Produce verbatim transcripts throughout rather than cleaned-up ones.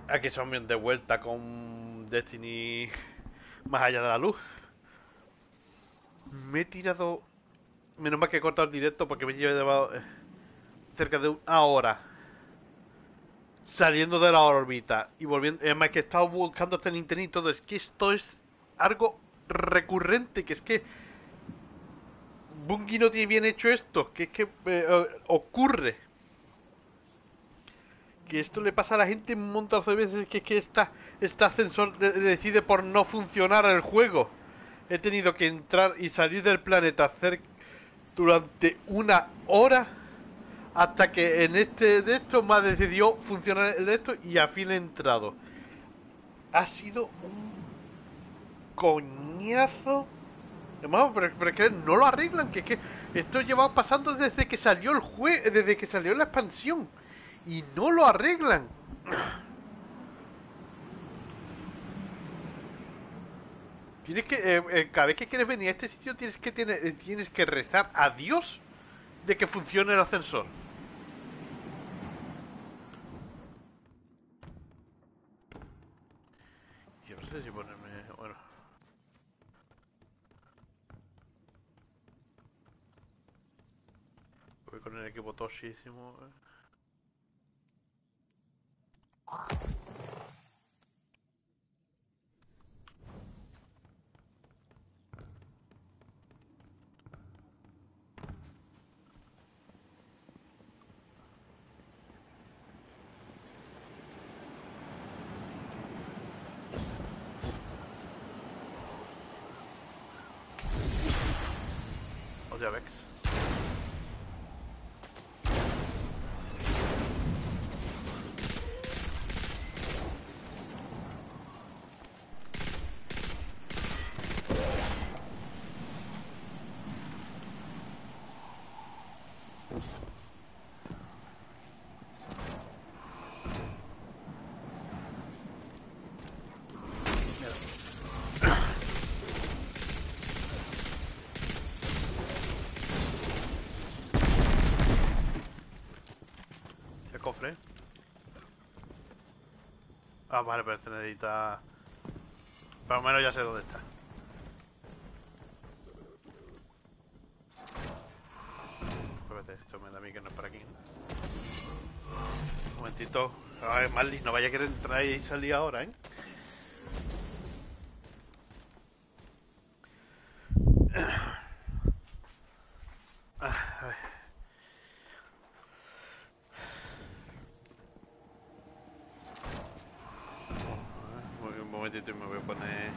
Aquí son bien de vuelta con Destiny más allá de la luz. Me he tirado... Menos mal que he cortado el directo porque me he llevado eh, cerca de una hora saliendo de la órbita y volviendo... Es más que he estado buscando este Nintendo y todo. Es que esto es algo recurrente, que es que Bungie no tiene bien hecho esto, que es que eh, ocurre. Que esto le pasa a la gente un montón de veces, que es que esta, este ascensor de, decide por no funcionar el juego. He tenido que entrar y salir del planeta hacer durante una hora hasta que en este de esto me decidió funcionar el de esto y al fin he entrado. Ha sido un coñazo. Hermano, pero, pero es que no lo arreglan, que es que esto lleva pasando desde que salió el juego, desde que salió la expansión y no lo arreglan. Tienes que eh, eh, cada vez que quieres venir a este sitio tienes que tener, eh, tienes que rezar a Dios de que funcione el ascensor. Yo no sé si ponerme, bueno, voy con el equipo toshísimo. Eh. O sea, Vex. ¿Qué cofre? Ah, vale, pero este necesita... Por lo menos ya sé dónde está. Espérate, esto me da a mí que no es por aquí. Un momentito. A ver, Marley, no vaya a querer entrar y salir ahora, ¿eh? Ah, a ver. Un momentito y me voy a poner...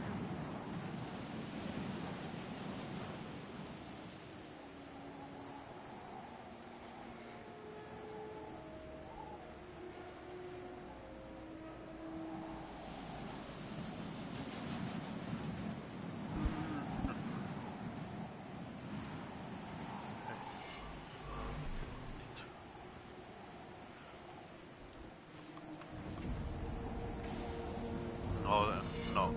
No, no.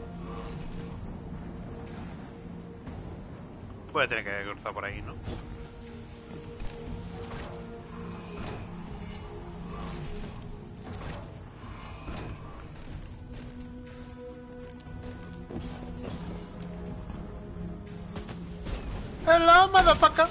Puede tener que cruzar por ahí, ¿no? Hello, motherfucker.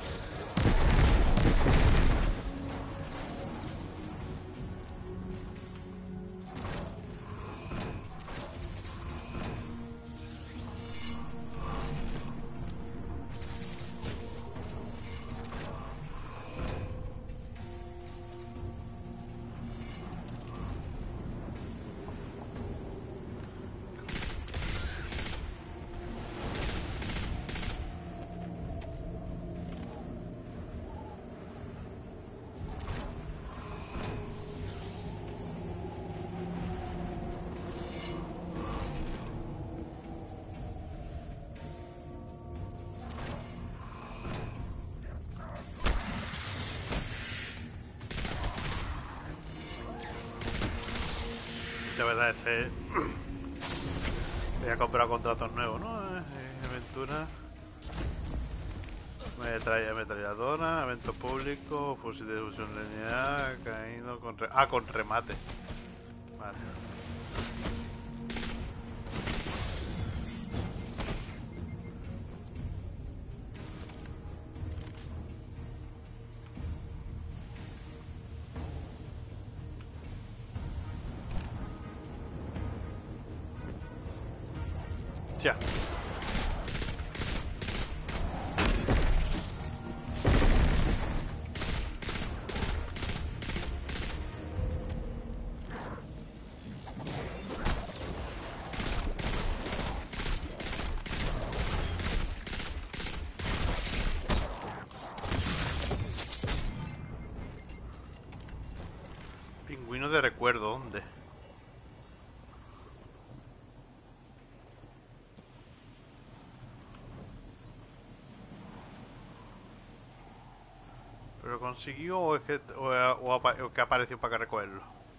De verdad, este... Voy a comprar contratos nuevos, ¿no? Eh, aventura... Ametralladora, evento público, fusil de difusión lineal, caído con... Re... Ah, con remate. Vale. Hostia. Pingüino de recuerdo, ¿dónde? ¿Pero consiguió o es que, o, o apa- o que apareció para que recogerlo?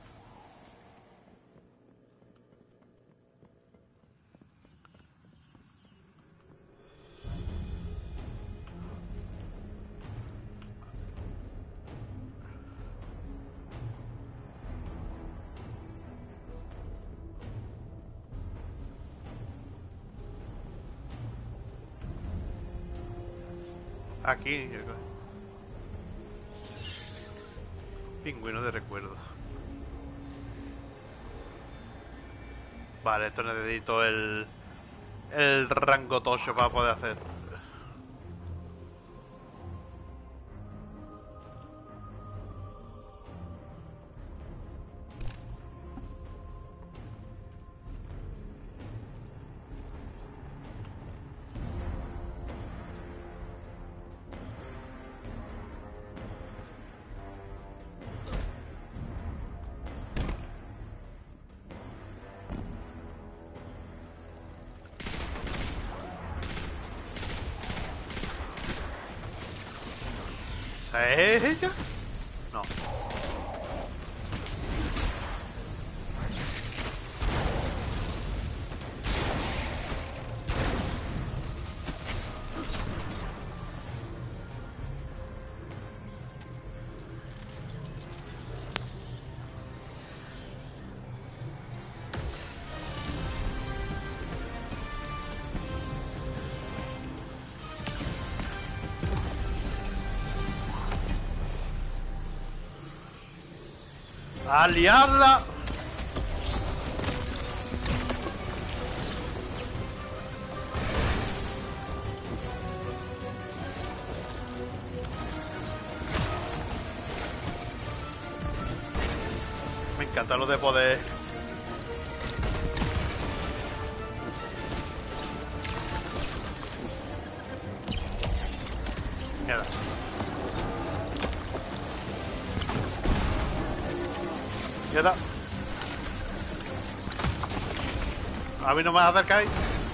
Aquí. Pingüino de recuerdo. Vale, esto necesito el... El rango tocho para poder hacer. ¿Es ella? No. ¡A liarla! Me encanta lo de poder. Mierda. Mierda. A mí no me acercáis.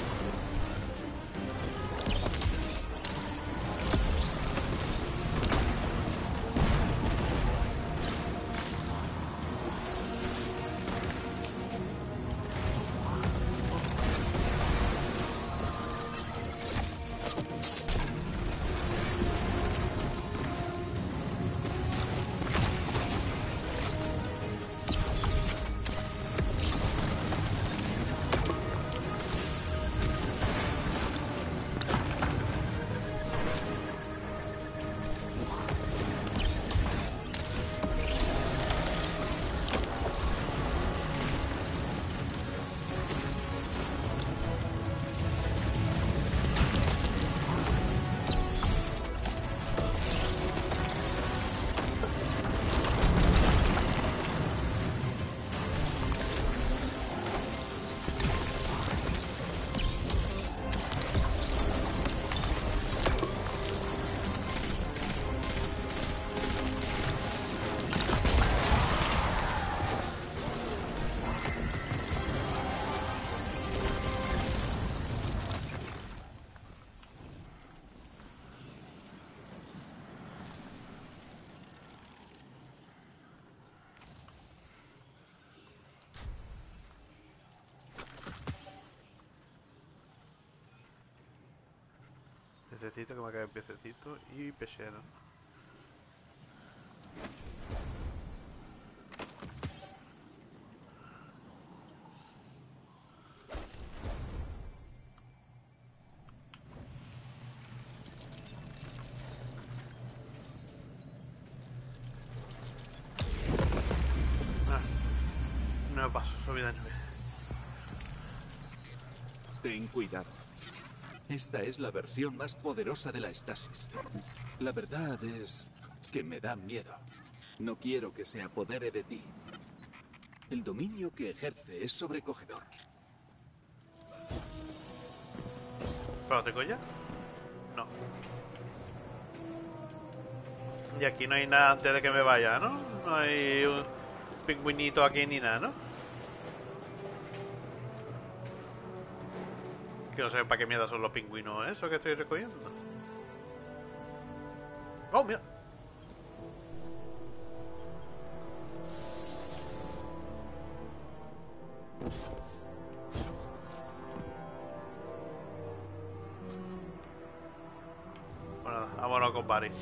Necesito que me caiga piececito y pechero. Ah, no me paso, subida de nivel. Ten cuidado. Esta es la versión más poderosa de la estasis. La verdad es que me da miedo. No quiero que se apodere de ti. El dominio que ejerce es sobrecogedor. ¿Pero tengo ya? No. Y aquí no hay nada antes de que me vaya, ¿no? No hay un pingüinito aquí ni nada, ¿no? Que no sé para qué mierda son los pingüinos, ¿eh? Eso que estoy recogiendo. Oh, mira. Bueno, vámonos con Barry.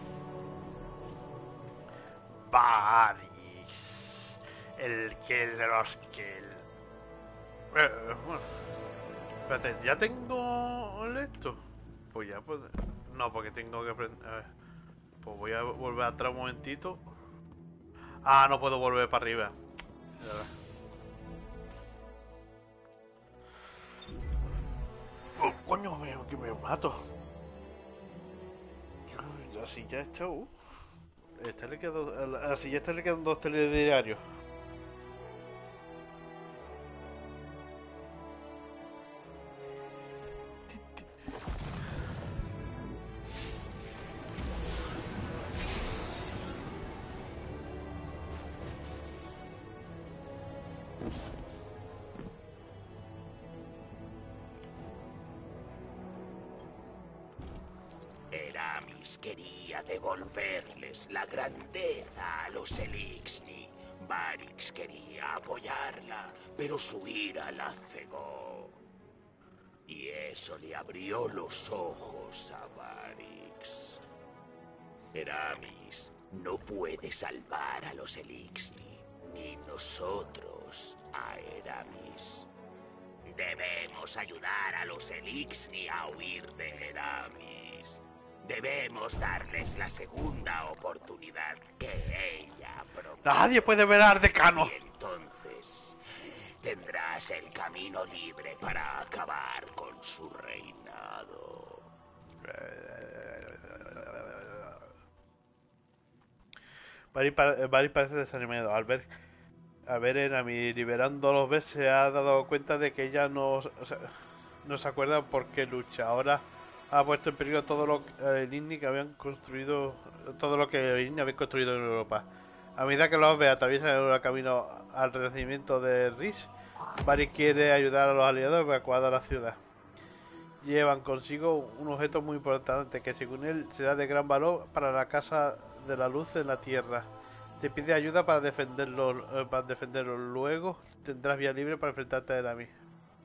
Barry. El kill de los kill. Eh, bueno. Espérate, ¿ya tengo esto? Pues ya, pues... No, porque tengo que aprender... A ver. Pues voy a volver atrás un momentito. Ah, no puedo volver para arriba. A ver. Oh, coño, me, que me mato. Así ya está. Uh. Este le quedó, así ya este le quedan dos telediarios. Eramis quería devolverles la grandeza a los Eliksni. Varix quería apoyarla, pero su ira la cegó. Y eso le abrió los ojos a Varix. Eramis no puede salvar a los Eliksni, ni nosotros a Eramis. Debemos ayudar a los Eliksni a huir de Eramis. Debemos darles la segunda oportunidad que ella prometió. Nadie puede ver a Decano. Y entonces tendrás el camino libre para acabar con su reinado. Barry, Barry parece desanimado. Al ver, al ver a Enami liberando a los B se ha dado cuenta de que ella no, o sea, no se acuerda por qué lucha. Ahora ha puesto en peligro todo lo que el Inni que habían construido, todo lo que el Inni había construido en Europa. A medida que los B atraviesan el camino al renacimiento de Rish, Barry quiere ayudar a los aliados evacuados a la ciudad. Llevan consigo un objeto muy importante que según él será de gran valor para la Casa de la Luz en la Tierra. Te pide ayuda para defenderlo, eh, para defenderlo. Luego tendrás vía libre para enfrentarte a él a mí.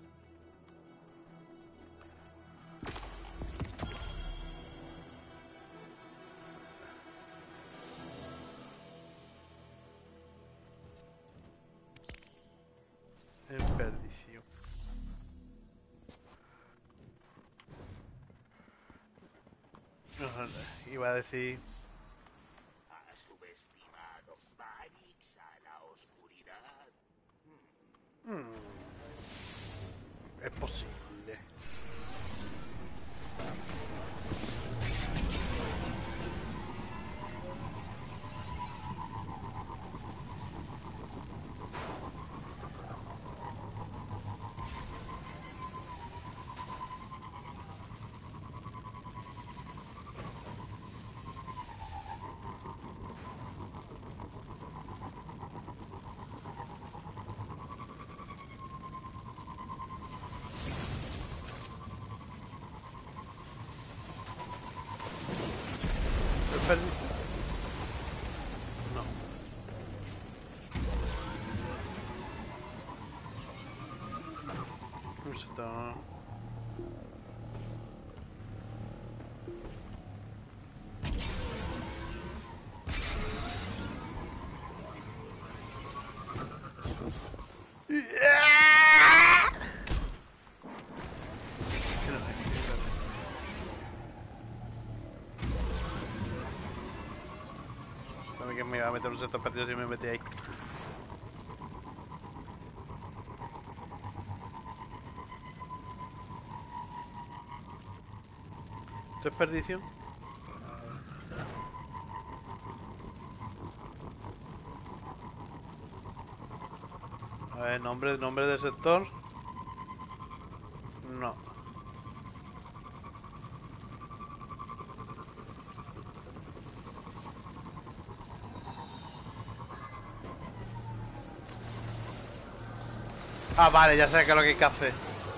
En perdición. Iba a decir... ¿Ha subestimado Varix a la oscuridad? Hmm, es posible. No. Está... Dame que me iba a meter un sector perdido si me metí ahí. ¿Esto es perdición? A ver, nombre, nombre del sector. No. Ah, vale, ya sé qué es lo que hay que hacer.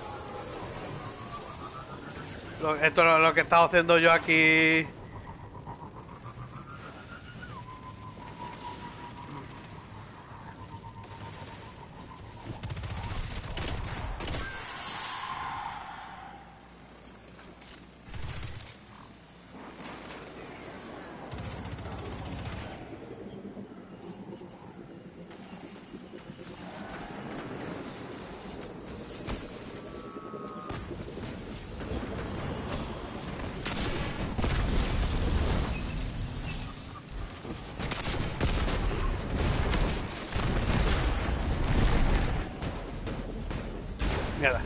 Lo- esto es lo que he estado haciendo yo aquí. Mierda.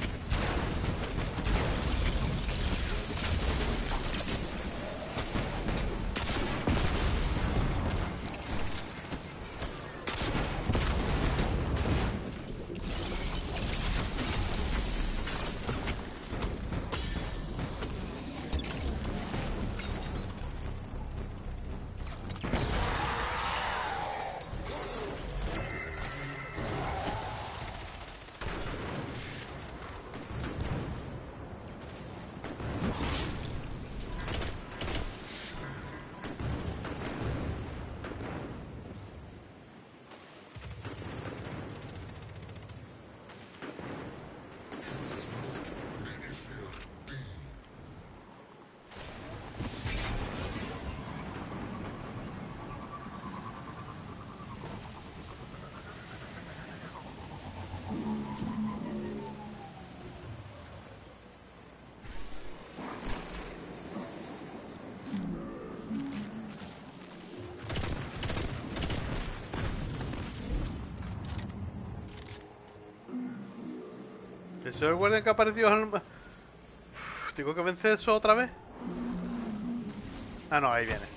¿Eso es el guardián que apareció al... Uf, ¿tengo que vencer eso otra vez? Ah, no, ahí viene.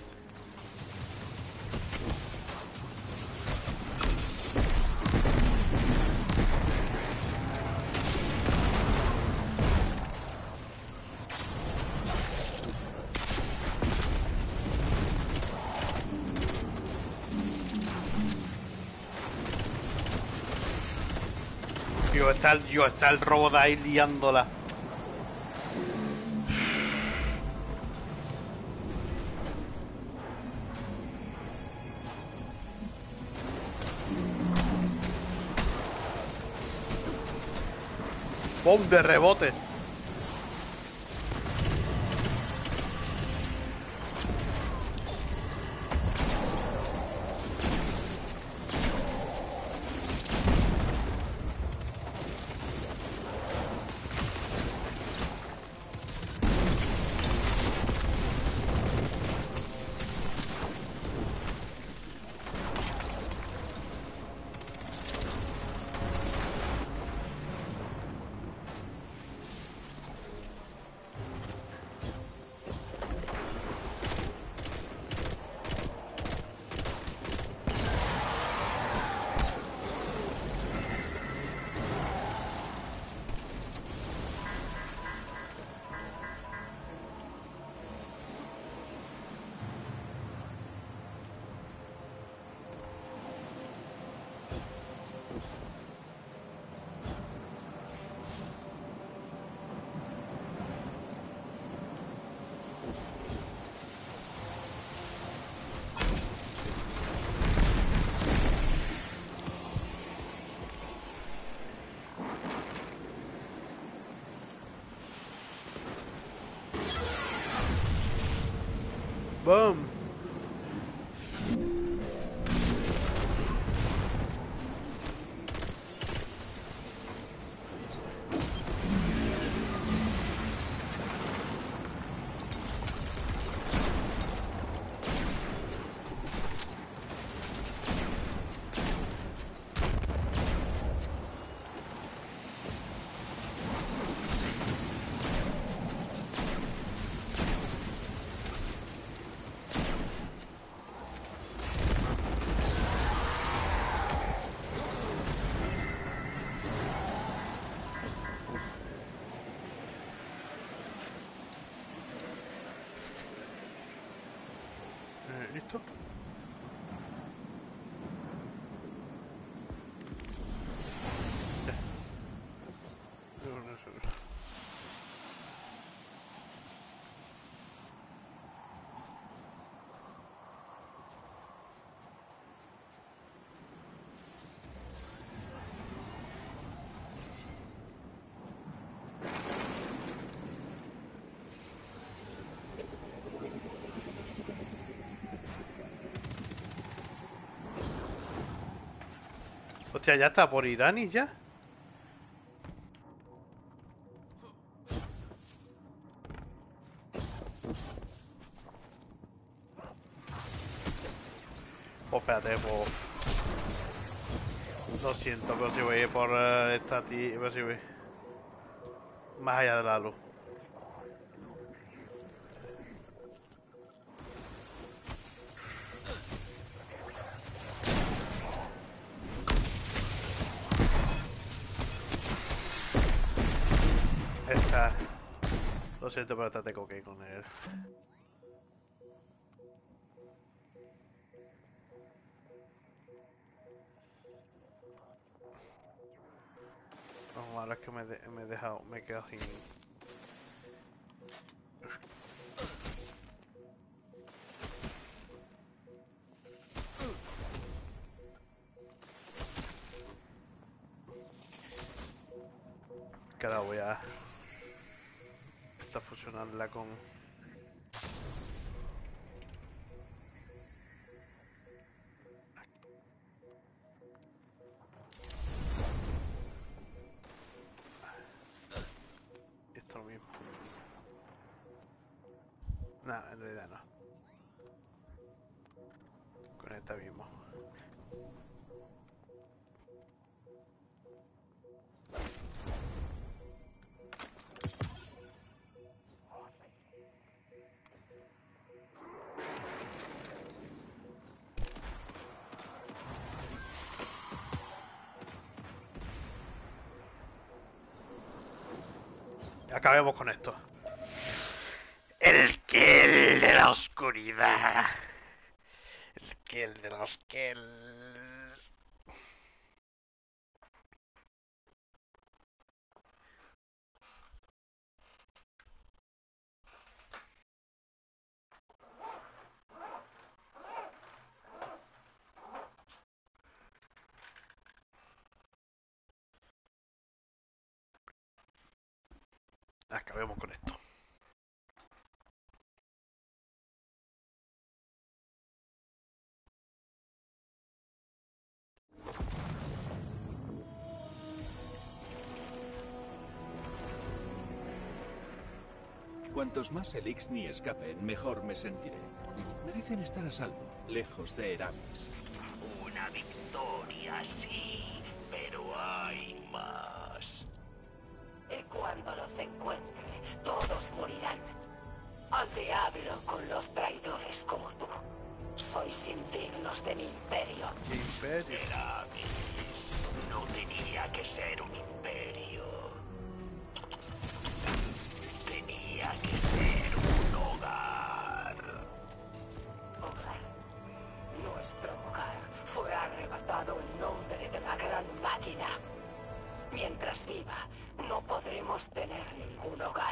Tío, está el, tío, está el robot ahí liándola. ¡Bum! De rebote. ¡Bum! ¿Listo? Ya. No, no, eso no. Hostia, ya está por Iranis ya. Pues espérate, pues. Lo siento, pero si voy por uh, esta tía. Pero si voy. Más allá de la luz. Esta. Lo siento, pero esta tengo que ir con él. Lo malo es que me, de, me he dejado, me he quedado sin... Que ahora voy a... Esta fusionarla con... Esto mismo. No, en realidad no. Con esta mismo. Acabemos con esto. El kill de la oscuridad. El kill de los kills. Acabemos con esto. Cuantos más Eliksni escapen, mejor me sentiré. Merecen estar a salvo, lejos de Eramis. Una victoria, sí, pero hay más. Y cuando los encuentre, todos morirán. Al diablo con los traidores como tú. Sois indignos de mi imperio. Imperio. Eramis no tenía que ser un imperio. Tenía que ser un hogar. Hogar. Nuestro hogar fue arrebatado en nombre de la gran máquina. Mientras viva, no podremos tener ningún hogar.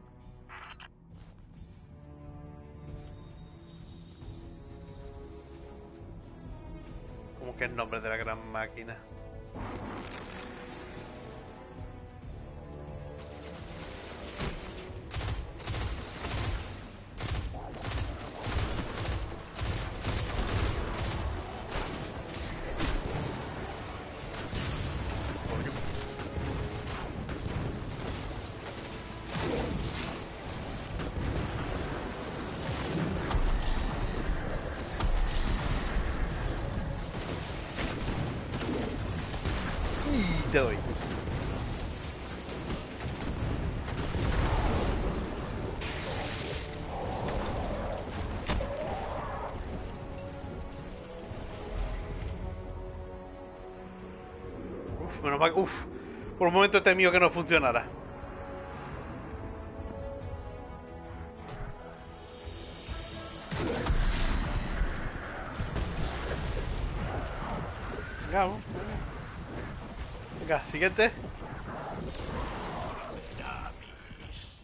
Como que el nombre de la gran máquina. Te doy. Uf, menos mal. Uf, por un momento he temido que no funcionara. Venga, vamos. Venga, siguiente. Aramis.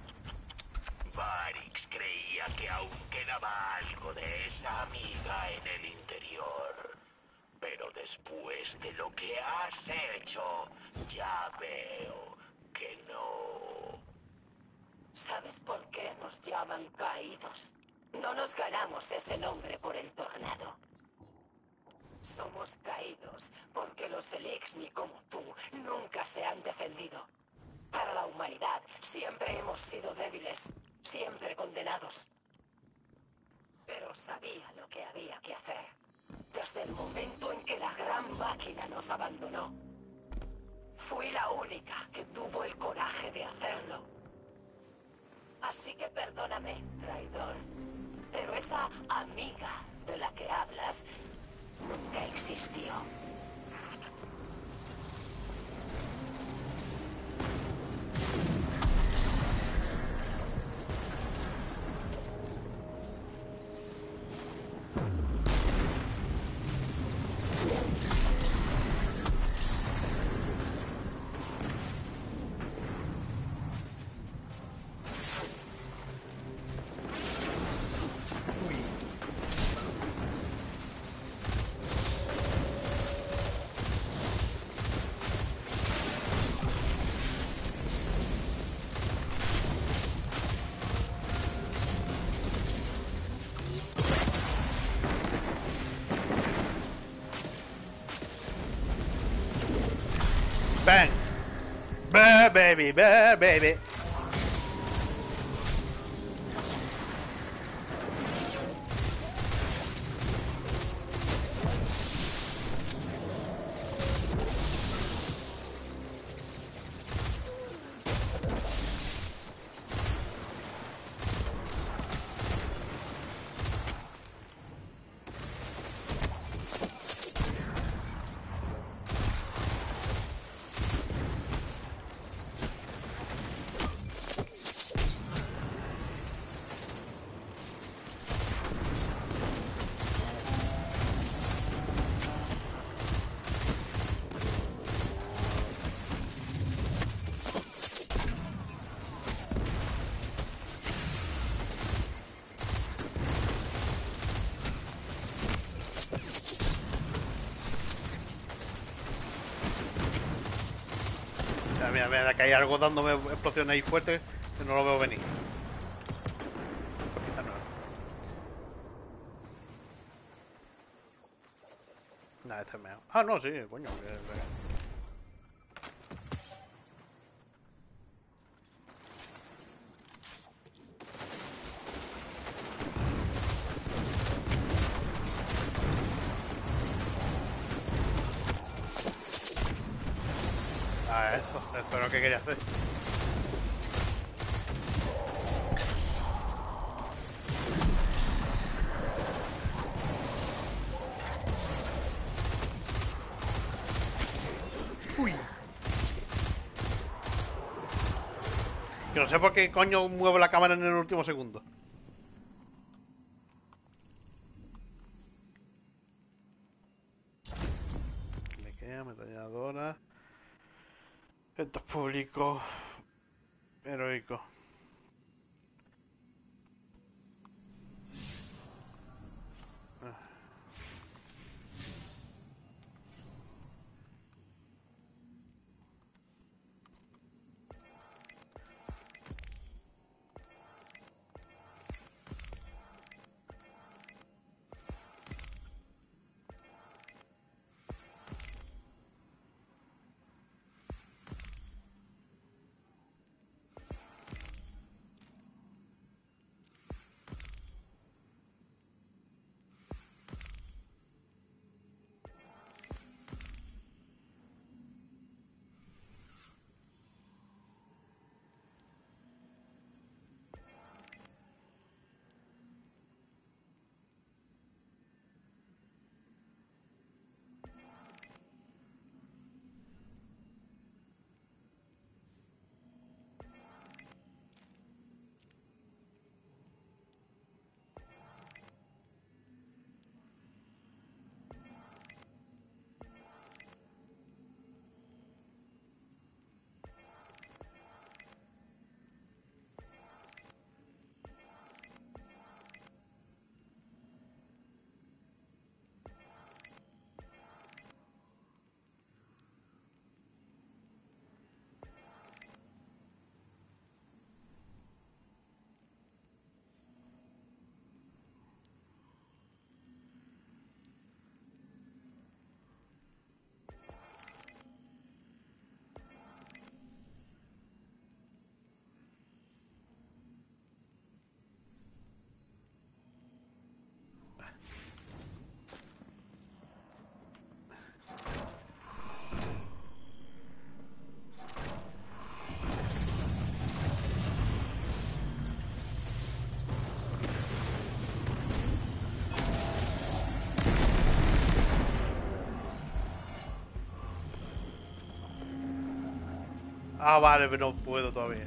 Varix creía que aún quedaba algo de esa amiga en el interior. Pero después de lo que has hecho, ya veo que no. ¿Sabes por qué nos llaman caídos? No nos ganamos ese nombre por el tornado. Somos caídos porque los Eliksni como tú nunca se han defendido. Para la humanidad siempre hemos sido débiles, siempre condenados. Pero sabía lo que había que hacer. Desde el momento en que la gran máquina nos abandonó. Fui la única que tuvo el coraje de hacerlo. Así que perdóname, traidor. Pero esa amiga de la que hablas nunca existió. Bang. Bah, baby, bah, baby. Mira, mira, mira, que hay algo dándome explosiones ahí fuertes que no lo veo venir. Nada, este es mejor. Ah, no, sí, coño. Que, que... Ah, eso, eso es lo que quería hacer. Uy. Que no sé por qué coño muevo la cámara en el último segundo. Me queda ametralladora. Efectos públicos. Heroico. Ah, vale, pero no puedo todavía.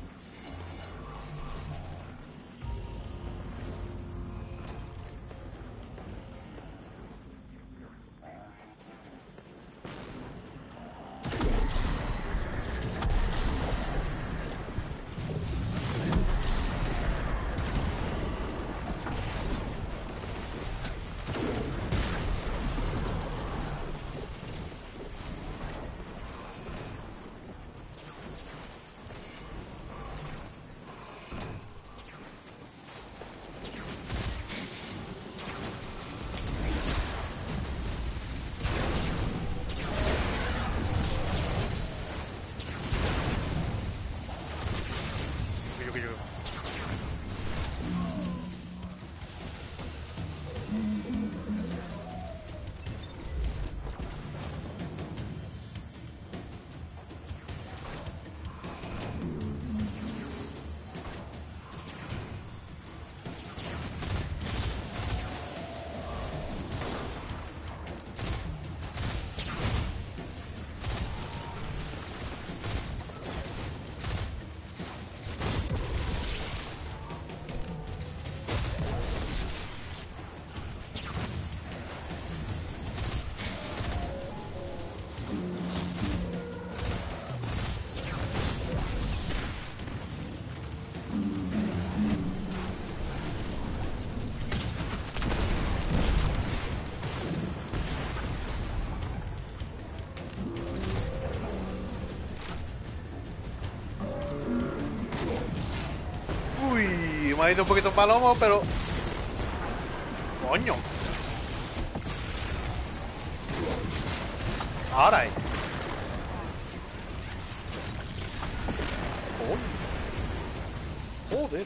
Uy, me ha ido un poquito palomo, pero... ¡Coño! Ahora es. Joder.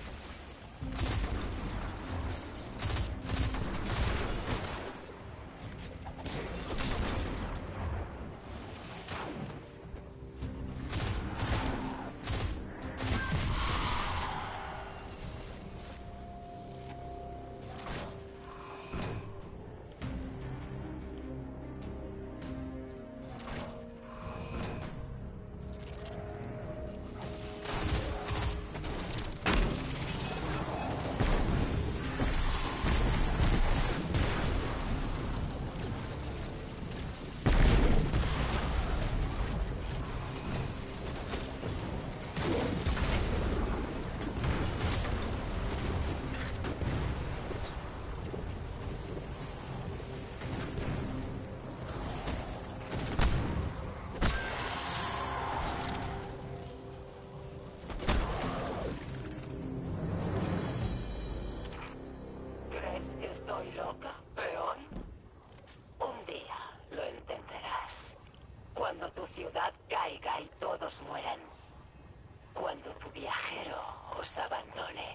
¿Crees que estoy loca, peón? Un día lo entenderás. Cuando tu ciudad caiga y todos mueran. Cuando tu viajero os abandone.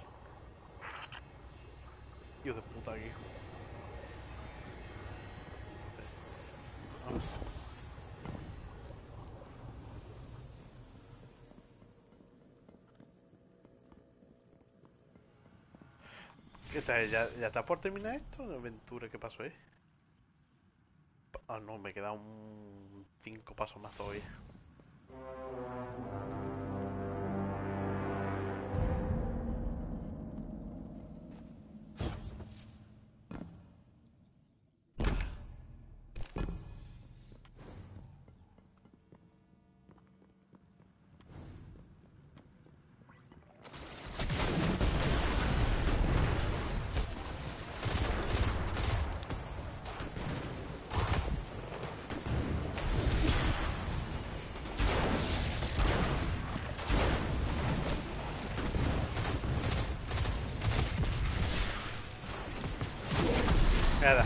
Hijo de puta aquí. ¿Qué tal? ¿Ya, ya está por terminar esto? ¿La aventura qué pasó, eh? Ah, no, me queda un... cinco pasos más todavía. Nada.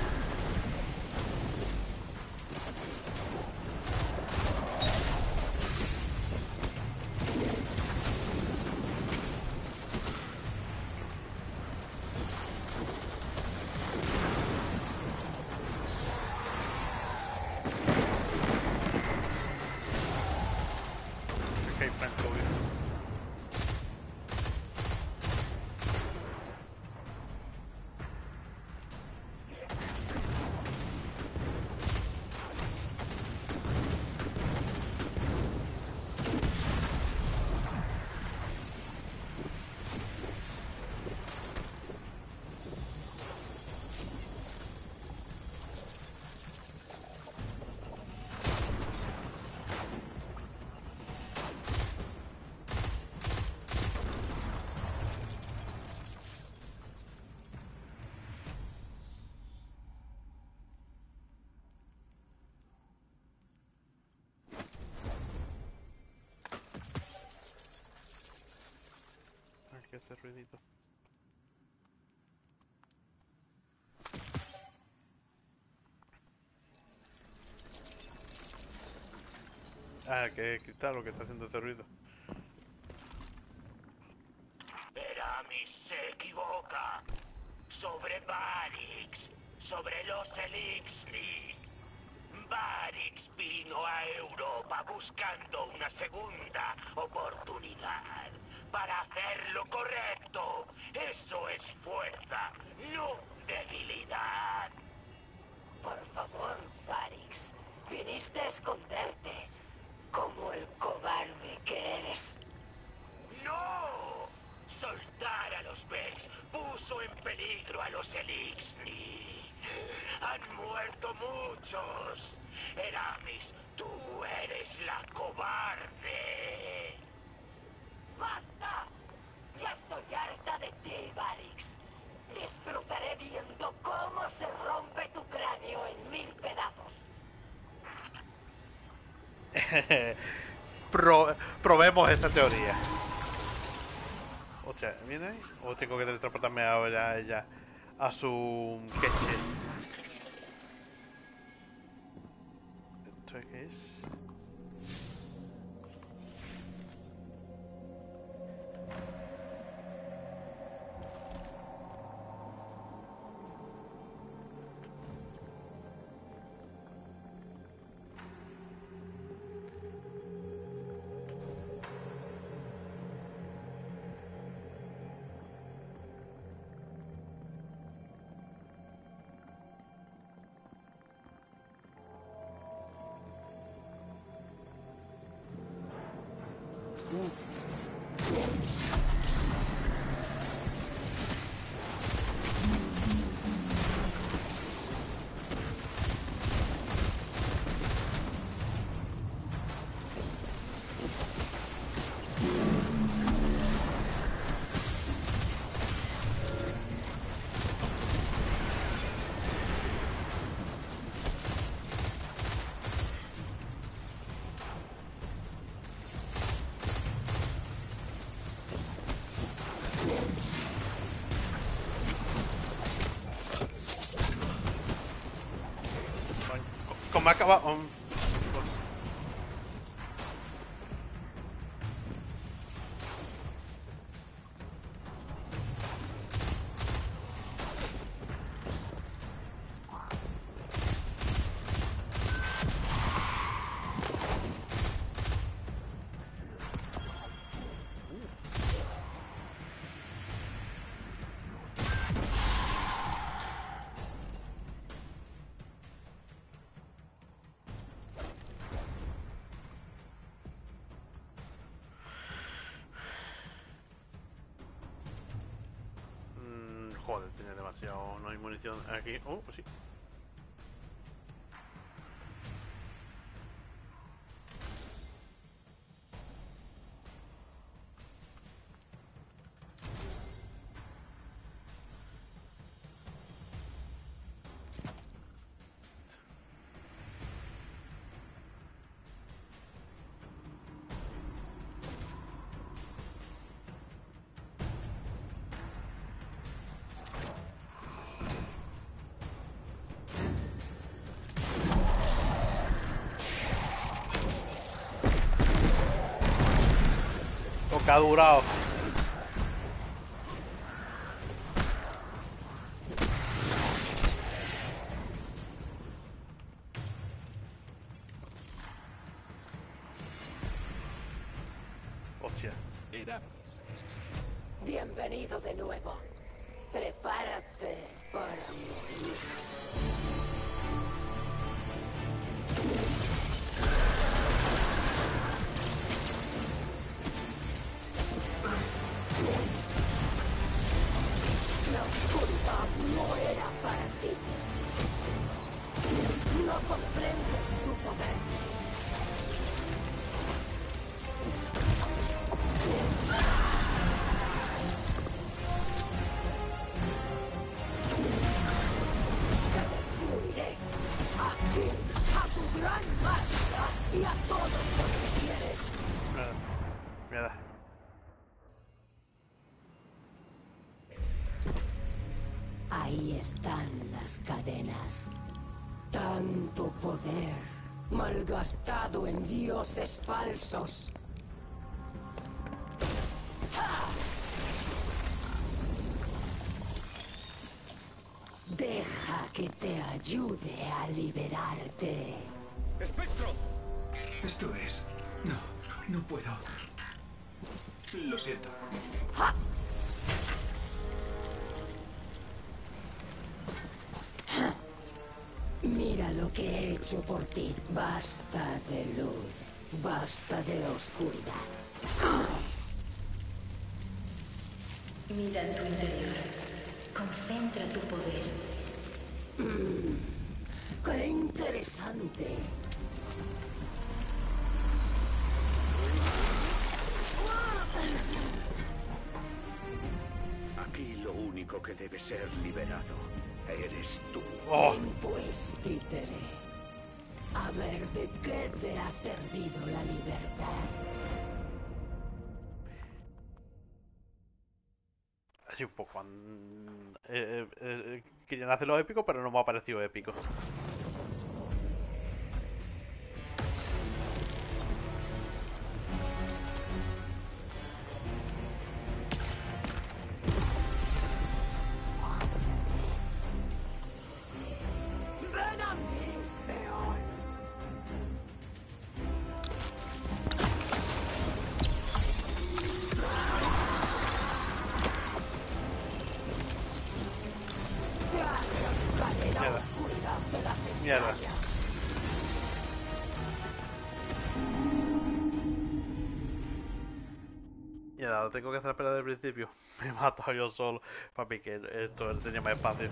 Ok, Franco, bien. ese ruidito. Ah, que es Cristal lo que está haciendo ese ruido. Eramis se equivoca. Sobre Varix. Sobre los Elixni. Varix vino a Europa buscando una segunda oportunidad para hacer lo correcto. Eso es fuerza, no debilidad. Por favor, Varix, viniste a esconderte, como el cobarde que eres. ¡No! Soltar a los Vex puso en peligro a los Elixni. Han muerto muchos. Eramis, tú eres la cobarde. ¡Basta! Ya estoy harta de ti, Varix. Disfrutaré viendo cómo se rompe tu cráneo en mil pedazos. Pro probemos esa teoría. O sea, ¿viene ahí? ¿O tengo que teletransportarme ahora a ella a su queche? ¿Esto qué es? Como acaba... Um, joder, tiene demasiado... No hay munición aquí. Oh, pues sí. Que ha durado. Hostia. Eramis. Bienvenido de nuevo. Prepárate para morir. La oscuridad no era para ti. No comprendes su poder. Te destruiré. A ti, a tu gran magia y a todos los que quieres. Mierda. Mierda. Ahí están las cadenas. Tanto poder, malgastado en dioses falsos. Deja que te ayude a liberarte. ¡Espectro! Esto es... No, no puedo. Lo siento. ¡Ja! Mira lo que he hecho por ti. Basta de luz. Basta de oscuridad. Mira en tu interior. Concentra tu poder. Mm, ¡qué interesante! Aquí lo único que debe ser liberado eres tú. Oh. Bien pues, títere. A ver de qué te ha servido la libertad. Así un poco. mm, Eh, eh, eh, querían hacerlo épico, pero no me ha parecido épico. ¡Ven a mí, peón! Te arrancaré la Mierda. oscuridad de las Mierda. entrañas. Y nada, lo tengo que hacer esperar desde el principio. Me he matado yo solo. Papi, que esto tenía más espacio.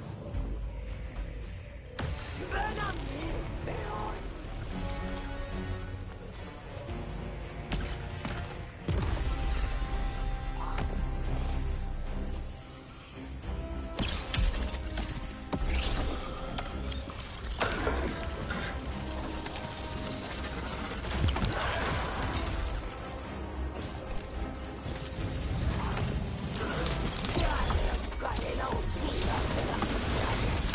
¡Ven a mí, peón! Te arrancaré la oscuridad de las entrañas.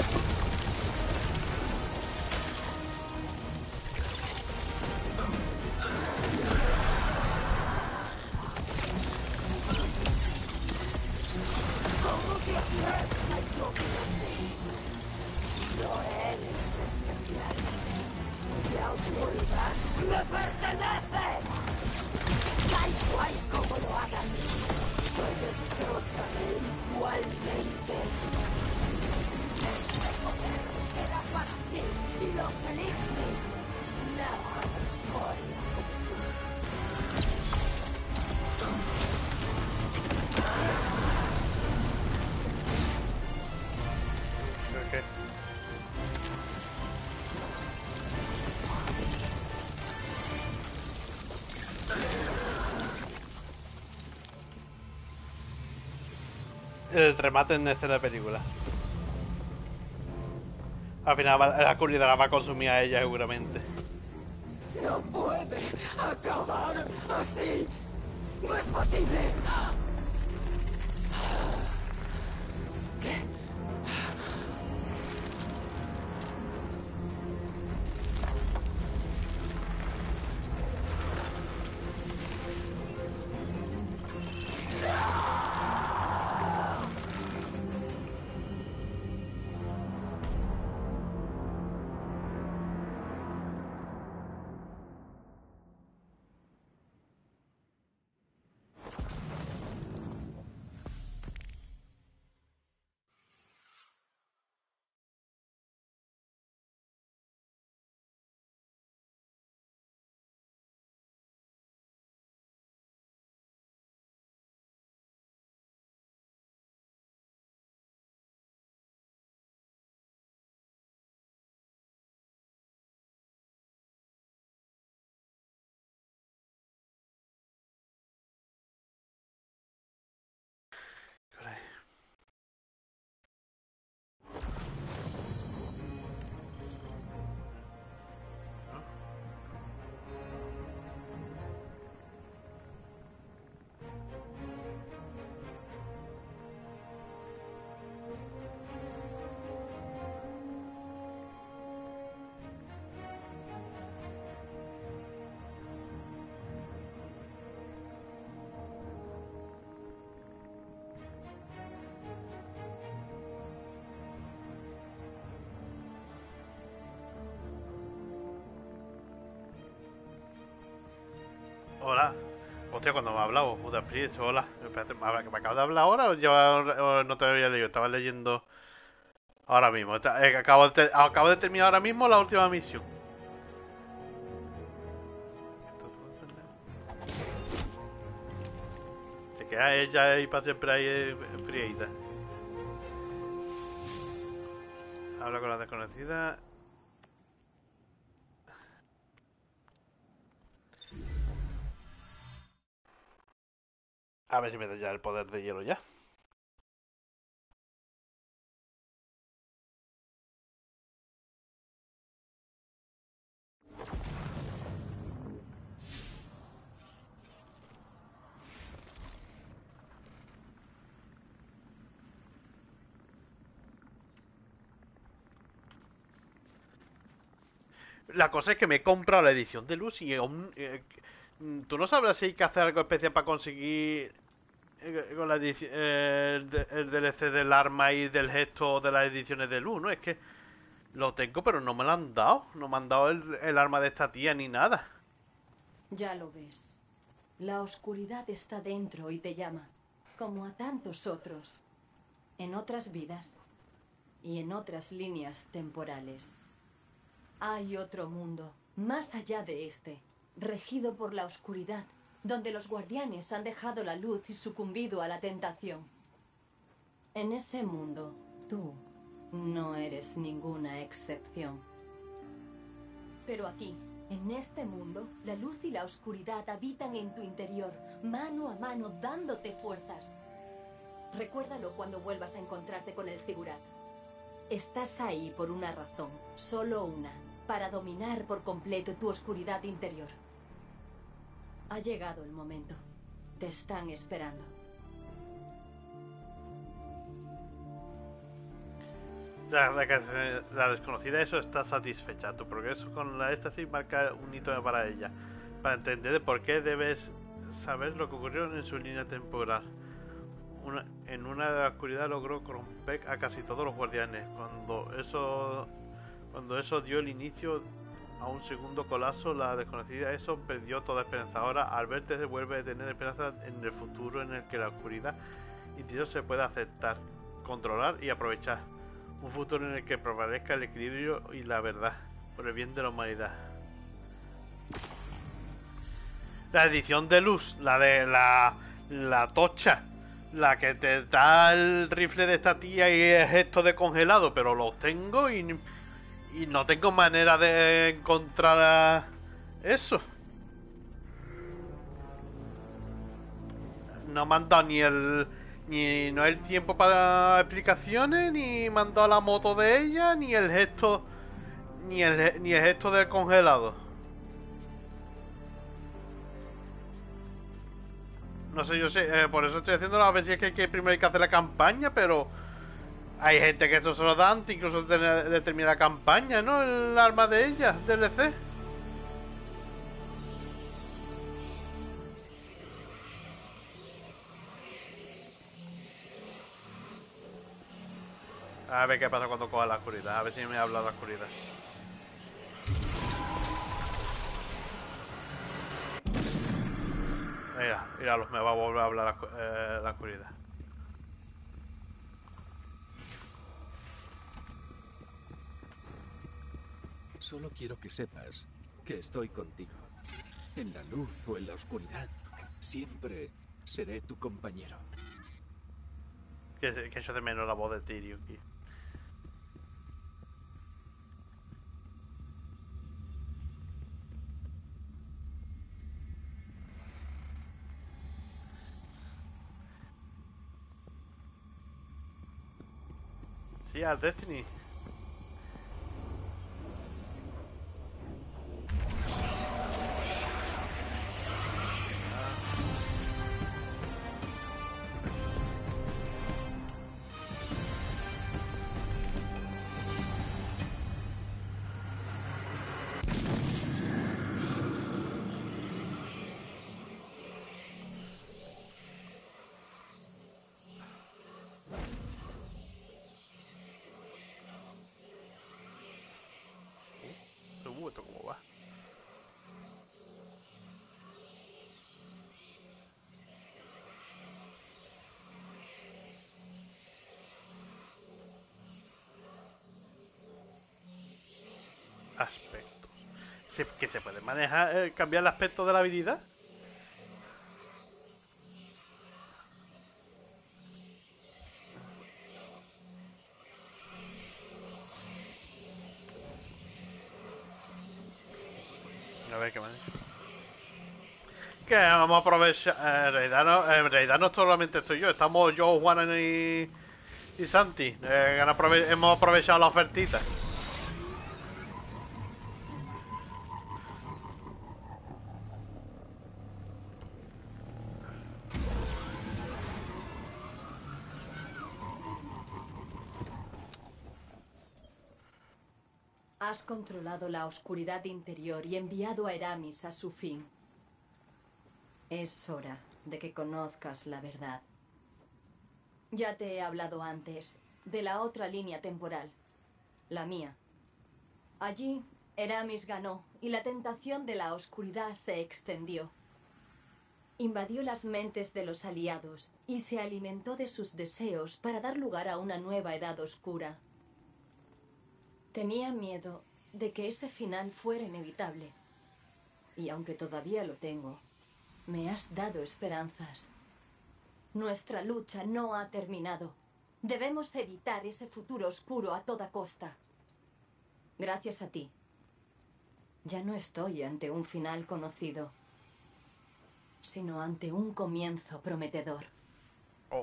¿Cómo te atreves a introducirte? No eres especial. La oscuridad me pertenece. Da igual cómo lo hagas. Te destrozaré igualmente. Este poder era para ti y los Elixir. Nada de escoria. Ok. El remate en escena de película. Al final va- la oscuridad la va a consumir a ella seguramente. No puede acabar así. No es posible. ¿Qué? Hostia, cuando me ha hablado, Judas Priest, hola. Espérate, ¿me me acabo de hablar ahora o, ya, o no te había leído? Estaba leyendo ahora mismo. Está- eh, Acabo de, ter- acabo de terminar ahora mismo la última misión. Se queda ella ahí para siempre ahí eh, frieita. Habla con la desconocida. A ver si me da ya el poder de hielo ya. La cosa es que me he comprado la edición de luz y aún... eh, tú no sabrás si hay que hacer algo especial para conseguir eh, con la edici- eh, el, de- el D L C del arma y del gesto de las ediciones de luz, ¿no? Es que lo tengo, pero no me lo han dado. No me han dado el, el arma de esta tía ni nada. Ya lo ves. La oscuridad está dentro y te llama, como a tantos otros, en otras vidas y en otras líneas temporales. Hay otro mundo, más allá de este, regido por la oscuridad, donde los guardianes han dejado la luz y sucumbido a la tentación. En ese mundo, tú no eres ninguna excepción. Pero aquí, en este mundo, la luz y la oscuridad habitan en tu interior, mano a mano, dándote fuerzas. Recuérdalo cuando vuelvas a encontrarte con el Zigurat. Estás ahí por una razón, solo una, para dominar por completo tu oscuridad interior. Ha llegado el momento. Te están esperando. La, la, la desconocida eso está satisfecha. Tu progreso con la éxtasis marca un hito para ella. Para entender por qué debes saber lo que ocurrió en su línea temporal. Una, en una de la oscuridad logró corromper a casi todos los guardianes. Cuando eso, cuando eso dio el inicio a un segundo colapso, la desconocida eso perdió toda esperanza. Ahora, al verte, se vuelve a tener esperanza en el futuro en el que la oscuridad interior se puede aceptar, controlar y aprovechar. Un futuro en el que prevalezca el equilibrio y la verdad, por el bien de la humanidad. La edición de luz, la de la, la tocha, la que te da el rifle de esta tía y el gesto de congelado, pero los tengo y, y no tengo manera de encontrar eso. No me han dado ni el... Ni no el tiempo para explicaciones, ni me han dado la moto de ella, ni el gesto, ni el, ni el gesto del congelado. No sé, yo sé, eh, por eso estoy haciendo a ver si es que, hay que primero hay que hacer la campaña, pero hay gente que eso se lo da antes, incluso de, de terminar la campaña, ¿no? El arma de ella, D L C. A ver qué pasa cuando coja la oscuridad, a ver si me habla la oscuridad. Mira, míralo, me va a volver a hablar la, eh, la oscuridad. Solo quiero que sepas que estoy contigo. En la luz o en la oscuridad, siempre seré tu compañero. Que, que echo de menos la voz de Tyrion aquí. Sí, al Destiny. ¿Se, que se puede manejar, eh, cambiar el aspecto de la habilidad? A ver qué manera. Que vamos a aprovechar. eh, En realidad no, en realidad no solamente estoy yo, estamos yo, Juan y, y Santi. Eh, han aprove- hemos aprovechado la ofertita. Has controlado la oscuridad interior y enviado a Eramis a su fin. Es hora de que conozcas la verdad. Ya te he hablado antes de la otra línea temporal, la mía. Allí, Eramis ganó y la tentación de la oscuridad se extendió. Invadió las mentes de los aliados y se alimentó de sus deseos para dar lugar a una nueva edad oscura. Tenía miedo de que ese final fuera inevitable. Y aunque todavía lo tengo, me has dado esperanzas. Nuestra lucha no ha terminado. Debemos evitar ese futuro oscuro a toda costa. Gracias a ti, ya no estoy ante un final conocido, sino ante un comienzo prometedor. Oh.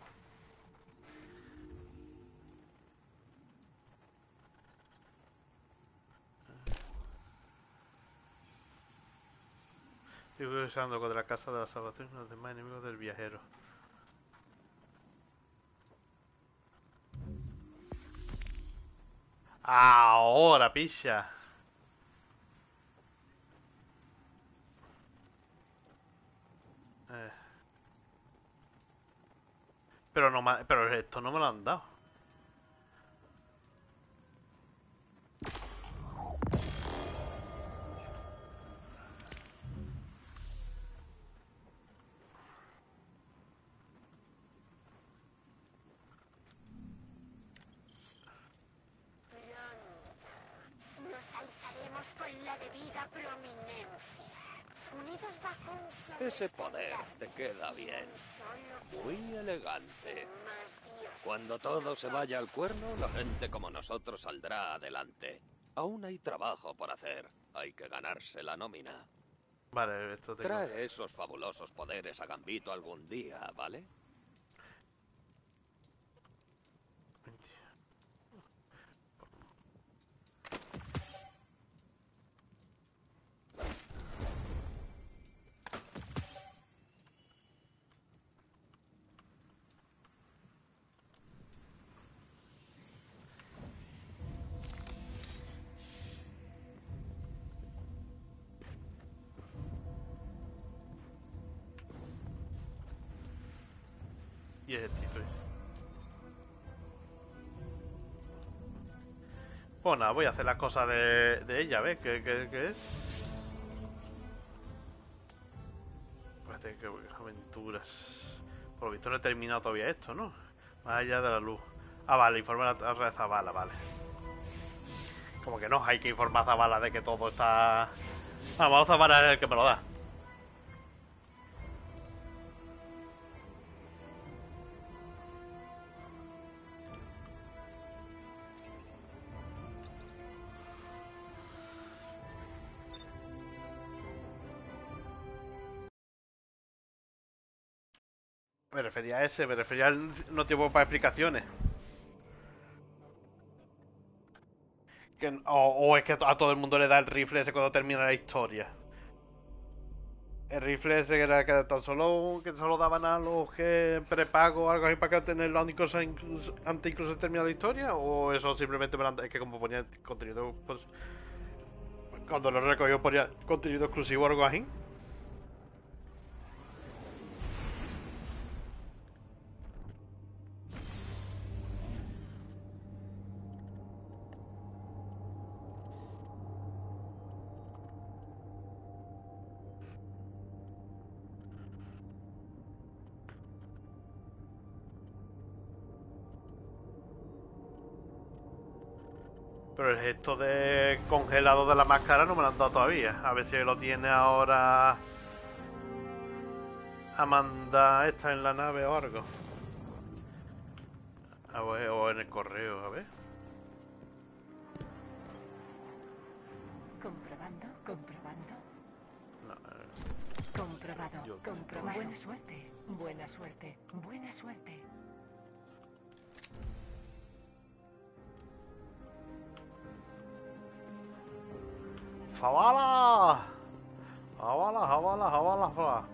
Estoy cruzando contra la casa de la salvación y los demás enemigos del viajero. Ahora, picha. Eh. Pero no me, pero esto no me lo han dado. Nos alzaremos con la debida prominencia. Unidos bajo un solo Ese poder estandarte, te queda bien. un solo Muy fin, elegante. sin más dioses Cuando que todo se vaya al nosotros. cuerno, la gente como nosotros saldrá adelante. Aún hay trabajo por hacer. Hay que ganarse la nómina. Vale, esto tengo. Trae esos fabulosos poderes a Gambito algún día, ¿vale? Y es el título. Pues nada, voy a hacer las cosas de, de ella, ¿ves? ¿Qué, qué, qué es? Espérate, que aventuras. Por lo visto no he terminado todavía esto, ¿no? Más allá de la luz. Ah, vale, informar a, a Zavala, vale. Como que no, hay que informar a Zavala de que todo está... Vamos, Zavala es el que me lo da. Me refería a ese, me refería al no tiempo para explicaciones. Que, o, o es que a todo el mundo le da el rifle ese cuando termina la historia. El rifle ese que era que tan solo que solo daban a los que prepago o algo así para que tenerlo antes incluso, antes incluso de terminar la historia, o eso simplemente me lo han, es que como ponía contenido pues, cuando lo recogió ponía contenido exclusivo o algo así. Pero el gesto de congelado de la máscara no me lo han dado todavía. A ver si lo tiene ahora Amanda esta en la nave o algo. A ver, o en el correo, a ver. Comprobando, comprobando. No, eh, Comprobado, Yo- comprobado. Buena suerte, buena suerte, buena suerte. ¡Zavala! ¡Zavala, zavala, zavala, zavala!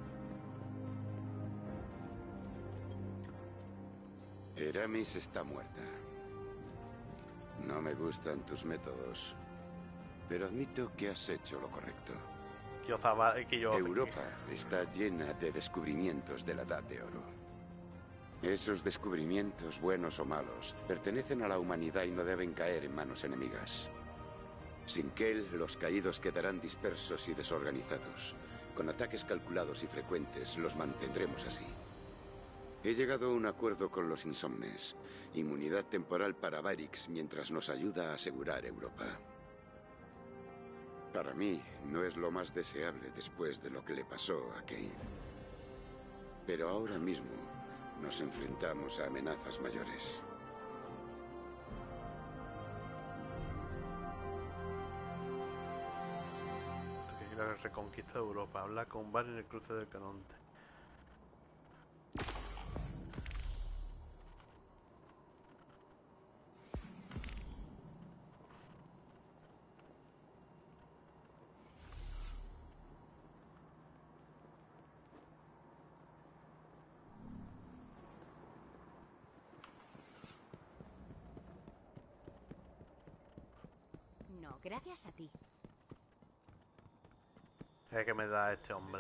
Eramis está muerta. No me gustan tus métodos, pero admito que has hecho lo correcto. Que yo, zaba- que yo... Europa está llena de descubrimientos de la Edad de Oro. Esos descubrimientos, buenos o malos, pertenecen a la humanidad y no deben caer en manos enemigas. Sin Kel, los caídos quedarán dispersos y desorganizados. Con ataques calculados y frecuentes, los mantendremos así. He llegado a un acuerdo con los Insomnes. Inmunidad temporal para Varix mientras nos ayuda a asegurar Europa. Para mí, no es lo más deseable después de lo que le pasó a Cayde. Pero ahora mismo nos enfrentamos a amenazas mayores. La reconquista de Europa. Habla con Var en el cruce del Canonte. No, gracias a ti. ¿Qué me da este hombre?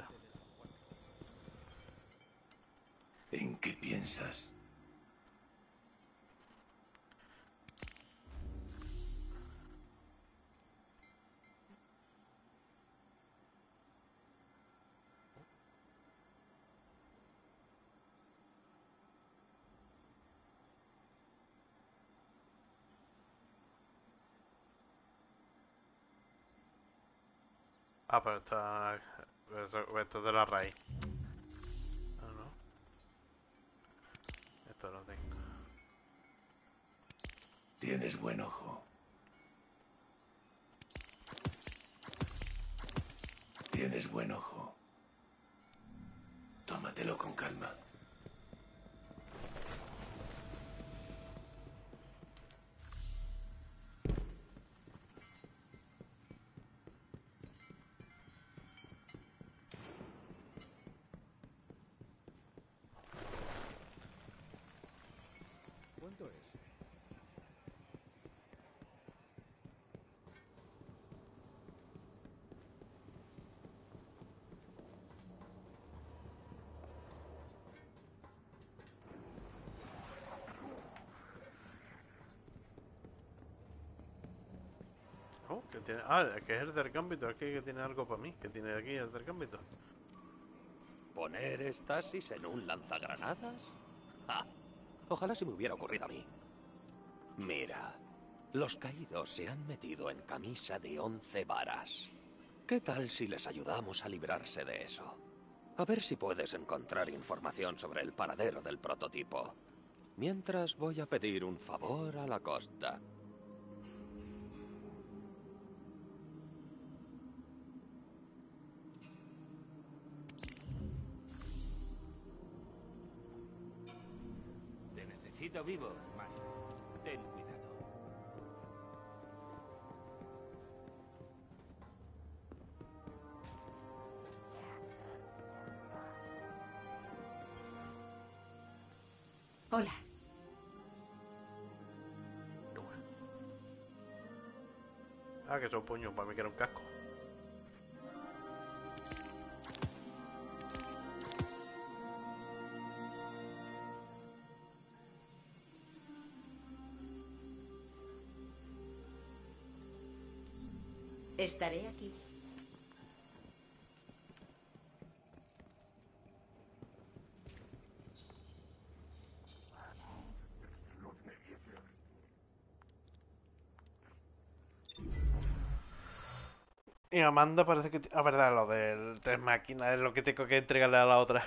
¿En qué piensas? Ah, pero está... Esto, esto es de la raíz. Ah, no. Esto lo tengo. Tienes buen ojo. Tienes buen ojo. Tómatelo con calma. ¿Cuánto es? Oh, que tiene... Ah, que es el del gambito. Aquí que tiene algo para mí. Que tiene aquí el del gambito. ¿Poner estasis en un lanzagranadas? ¡Ah! Ojalá se me hubiera ocurrido a mí. Mira, los caídos se han metido en camisa de once varas. ¿Qué tal si les ayudamos a librarse de eso? A ver si puedes encontrar información sobre el paradero del prototipo. Mientras voy a pedir un favor a la costa. Te necesito vivo, Mike. Ten cuidado. Hola. Ah, que son puños. Para mí que era un casco. Estaré aquí. Y Amanda parece que... Ah, verdad, lo del tres máquinas es lo que tengo que entregarle a la otra.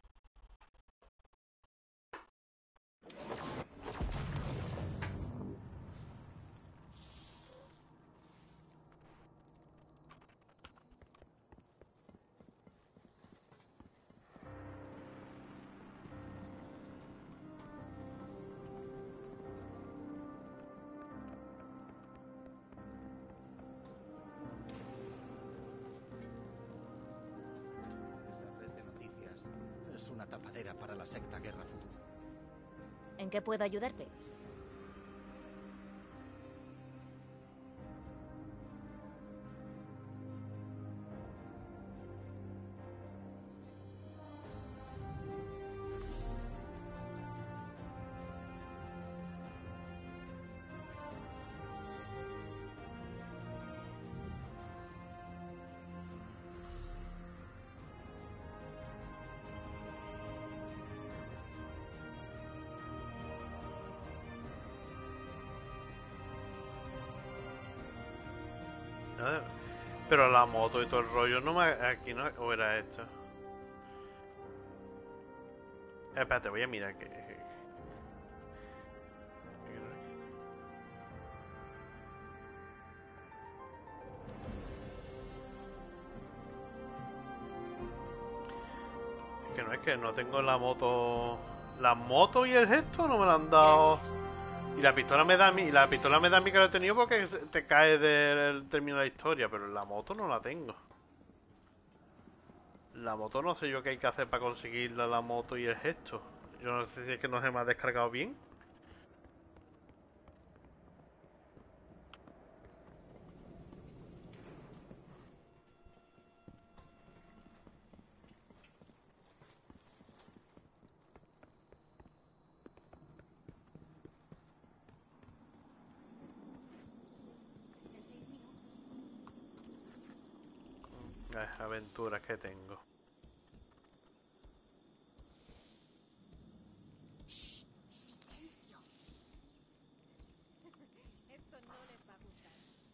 Esa red de noticias es una tapadera para la secta Guerra Food. ¿En qué puedo ayudarte? ¿No? Pero la moto y todo el rollo, no me... Aquí no... ¿O era esto? Eh, espérate, voy a mirar que... Que no es que no tengo la moto... La moto y el gesto no me la han dado... Y la pistola me da a mí, y la pistola me da a mí que lo he tenido porque te cae del término de la historia, pero la moto no la tengo. La moto no sé yo qué hay que hacer para conseguir la, la moto y el gesto. Yo no sé si es que no se me ha descargado bien. Eh, aventuras que tengo. Shh, silencio. Esto no les va a gustar.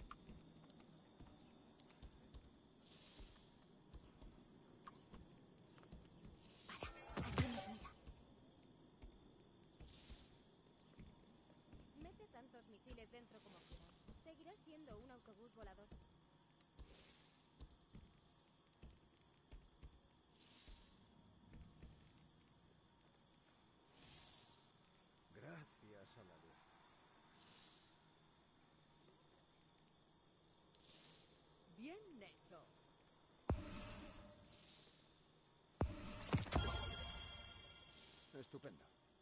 Para, alguien nos mira. Mete tantos misiles dentro como quieras. Seguirás siendo un autobús volador. Gracias a la luz. Bien hecho. Estupendo.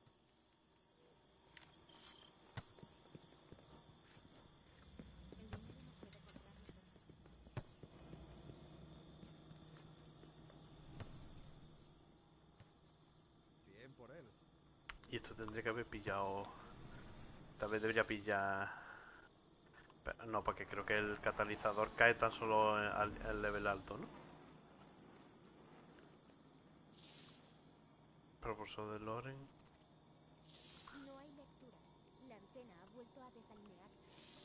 Bien por él. Y esto tendría que haber pillado... Tal vez debería pillar... Pero no, porque creo que el catalizador cae tan solo al, al level alto, ¿no? Propulsor de Loren. No hay lecturas. La antena ha vuelto a desalinearse.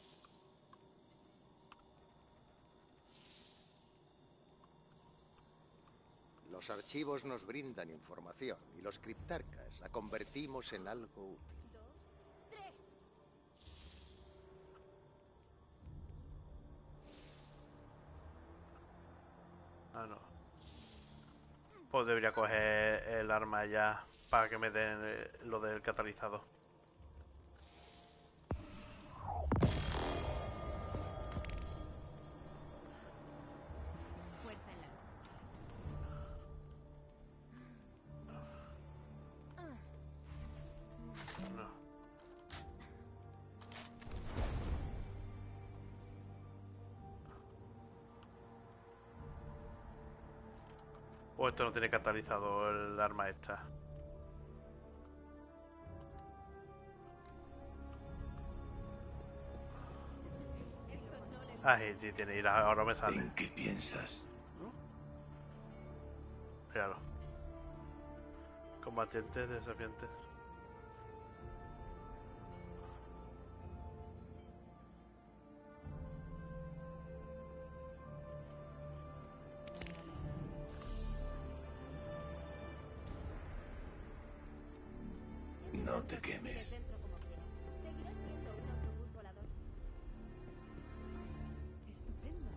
Los archivos nos brindan información y los criptarcas la convertimos en algo útil. Dos, tres. Ah, no. Pues debería coger el arma ya para que me den eh, lo del catalizador. Fuerza en la luz. No. O esto no tiene catalizador el arma esta. Ah, sí, sí tiene, y ahora me sale. ¿En qué piensas? Míralo. Combatientes desafiantes. te quemes. Dentro como quieras. Seguirás siendo un autobús volador. Estupendo.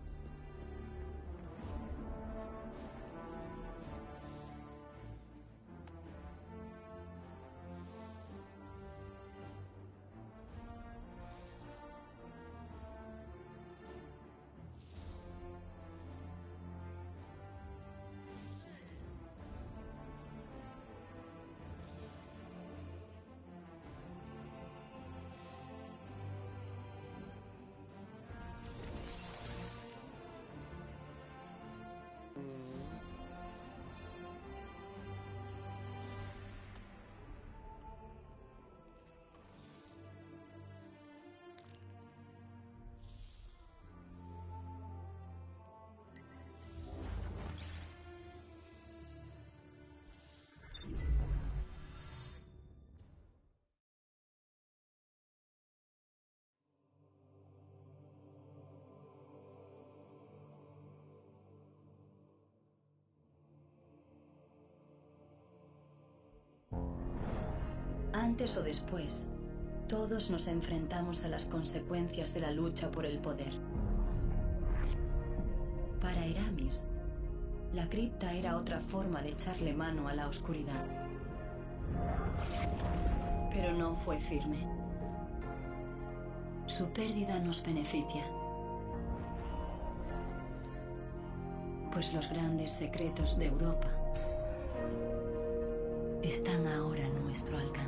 Antes o después, todos nos enfrentamos a las consecuencias de la lucha por el poder. Para Eramis, la cripta era otra forma de echarle mano a la oscuridad. Pero no fue firme. Su pérdida nos beneficia, pues los grandes secretos de Europa están ahora a nuestro alcance.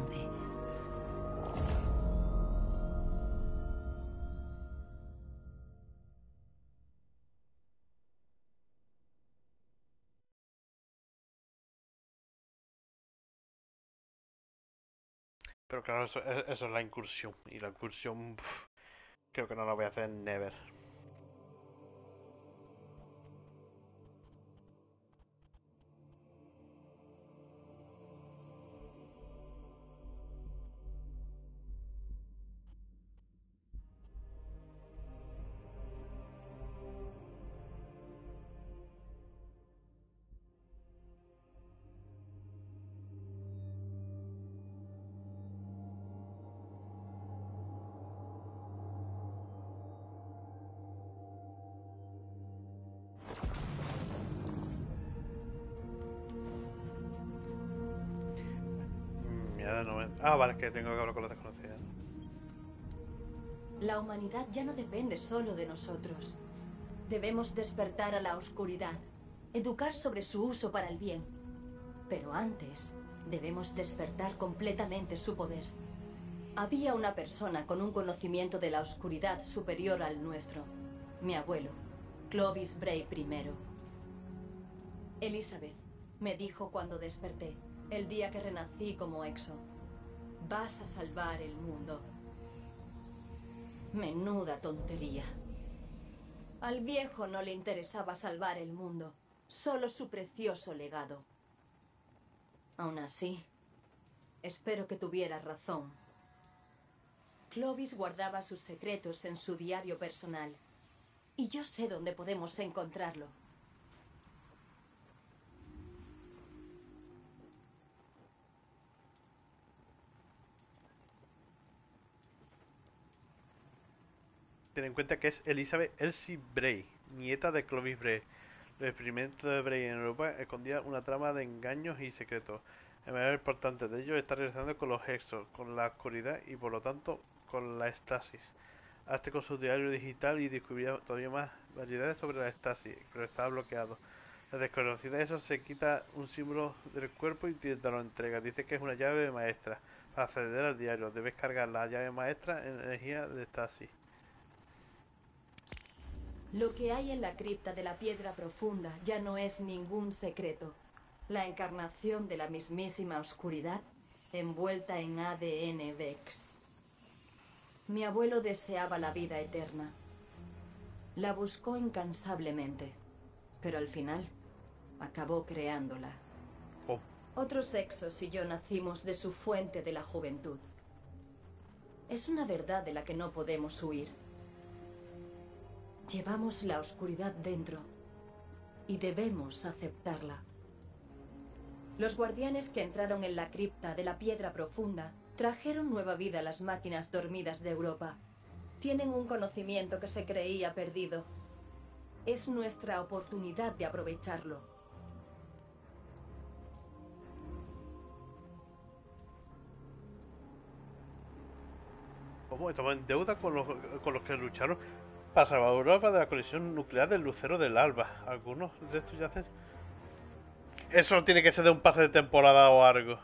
Pero claro, eso, eso es la incursión. Y la incursión pff, creo que no la voy a hacer never. Ah, vale, es que tengo que hablar con los desconocidos. La humanidad ya no depende solo de nosotros. Debemos despertar a la oscuridad, educar sobre su uso para el bien. Pero antes, debemos despertar completamente su poder. Había una persona con un conocimiento de la oscuridad superior al nuestro. Mi abuelo, Clovis Bray primero. Elizabeth me dijo cuando desperté, el día que renací como Exo: vas a salvar el mundo. Menuda tontería. Al viejo no le interesaba salvar el mundo, solo su precioso legado. Aún así, espero que tuviera razón. Clovis guardaba sus secretos en su diario personal, y yo sé dónde podemos encontrarlo. Ten en cuenta que es Elizabeth Elsie Bray, nieta de Clovis Bray. El experimento de Bray en Europa escondía una trama de engaños y secretos. El mayor importante de ellos está relacionado con los Exos, con la oscuridad y por lo tanto con la estasis. Hazte con su diario digital y descubrirá todavía más variedades sobre la estasis, pero está bloqueado. La desconocida eso se quita un símbolo del cuerpo y te lo entrega. Dice que es una llave maestra. Para acceder al diario debes cargar la llave maestra en energía de estasis. Lo que hay en la cripta de la Piedra Profunda ya no es ningún secreto. La encarnación de la mismísima oscuridad envuelta en A D N Vex. Mi abuelo deseaba la vida eterna. La buscó incansablemente, pero al final acabó creándola. Oh. Otros Exos y yo nacimos de su fuente de la juventud. Es una verdad de la que no podemos huir. Llevamos la oscuridad dentro y debemos aceptarla. Los guardianes que entraron en la cripta de la Piedra Profunda Trajeron nueva vida a las máquinas dormidas de Europa. Tienen un conocimiento que se creía perdido. Es nuestra oportunidad de aprovecharlo. ¿Cómo? Estamos en deuda con los, con los que lucharon para salvar Europa de la colisión nuclear del Lucero del Alba. Algunos de estos ya hacen... Eso tiene que ser de un pase de temporada o algo.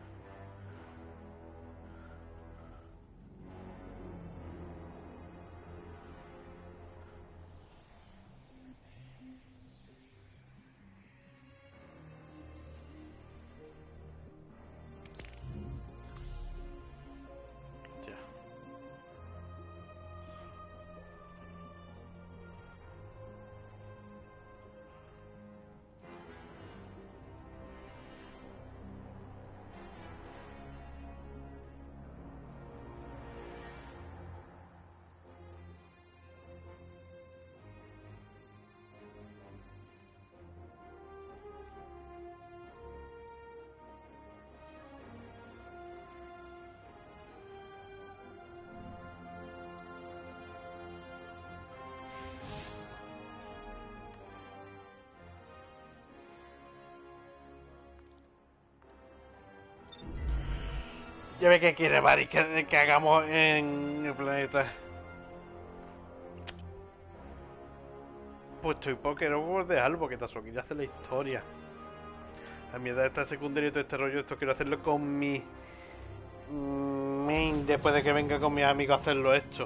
Ya ve que quiere Varys que, que hagamos en el planeta. Pues estoy porque no puedo dejarlo porque Tazo quiere hacer la historia. A mi edad está secundario y todo este rollo, esto quiero hacerlo con mi main después de que venga con mis amigos a hacerlo esto.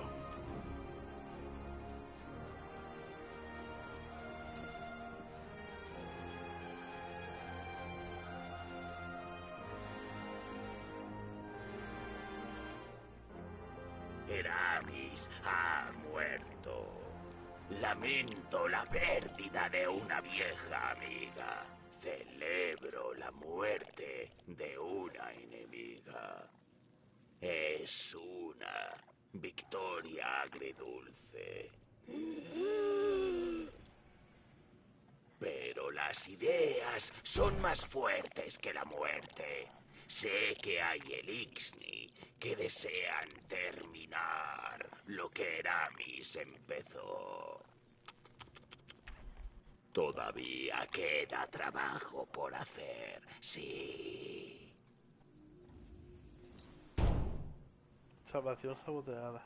Eramis ha muerto. Lamento la pérdida de una vieja amiga. Celebro la muerte de una enemiga. Es una victoria agridulce. Pero las ideas son más fuertes que la muerte. Sé que hay Eliksni que desean terminar lo que Eramis empezó. Todavía queda trabajo por hacer, sí. Salvación saboteada.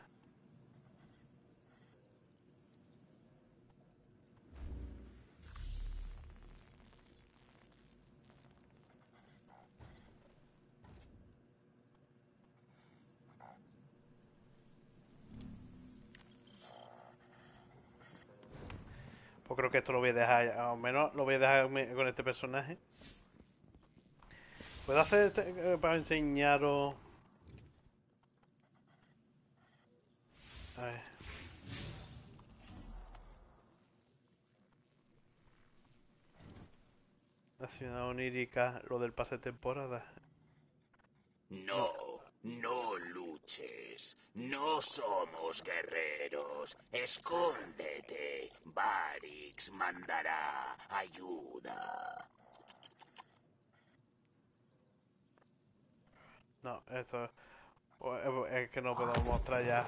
Pues creo que esto lo voy a dejar, al menos lo voy a dejar con este personaje. ¿Puedo hacer este, eh, para enseñaros? A ver. La ciudad onírica, lo del pase de temporada. No, no luches. No somos guerreros. Escóndete. Varys mandará ayuda. No, esto es, es que no puedo mostrar ya.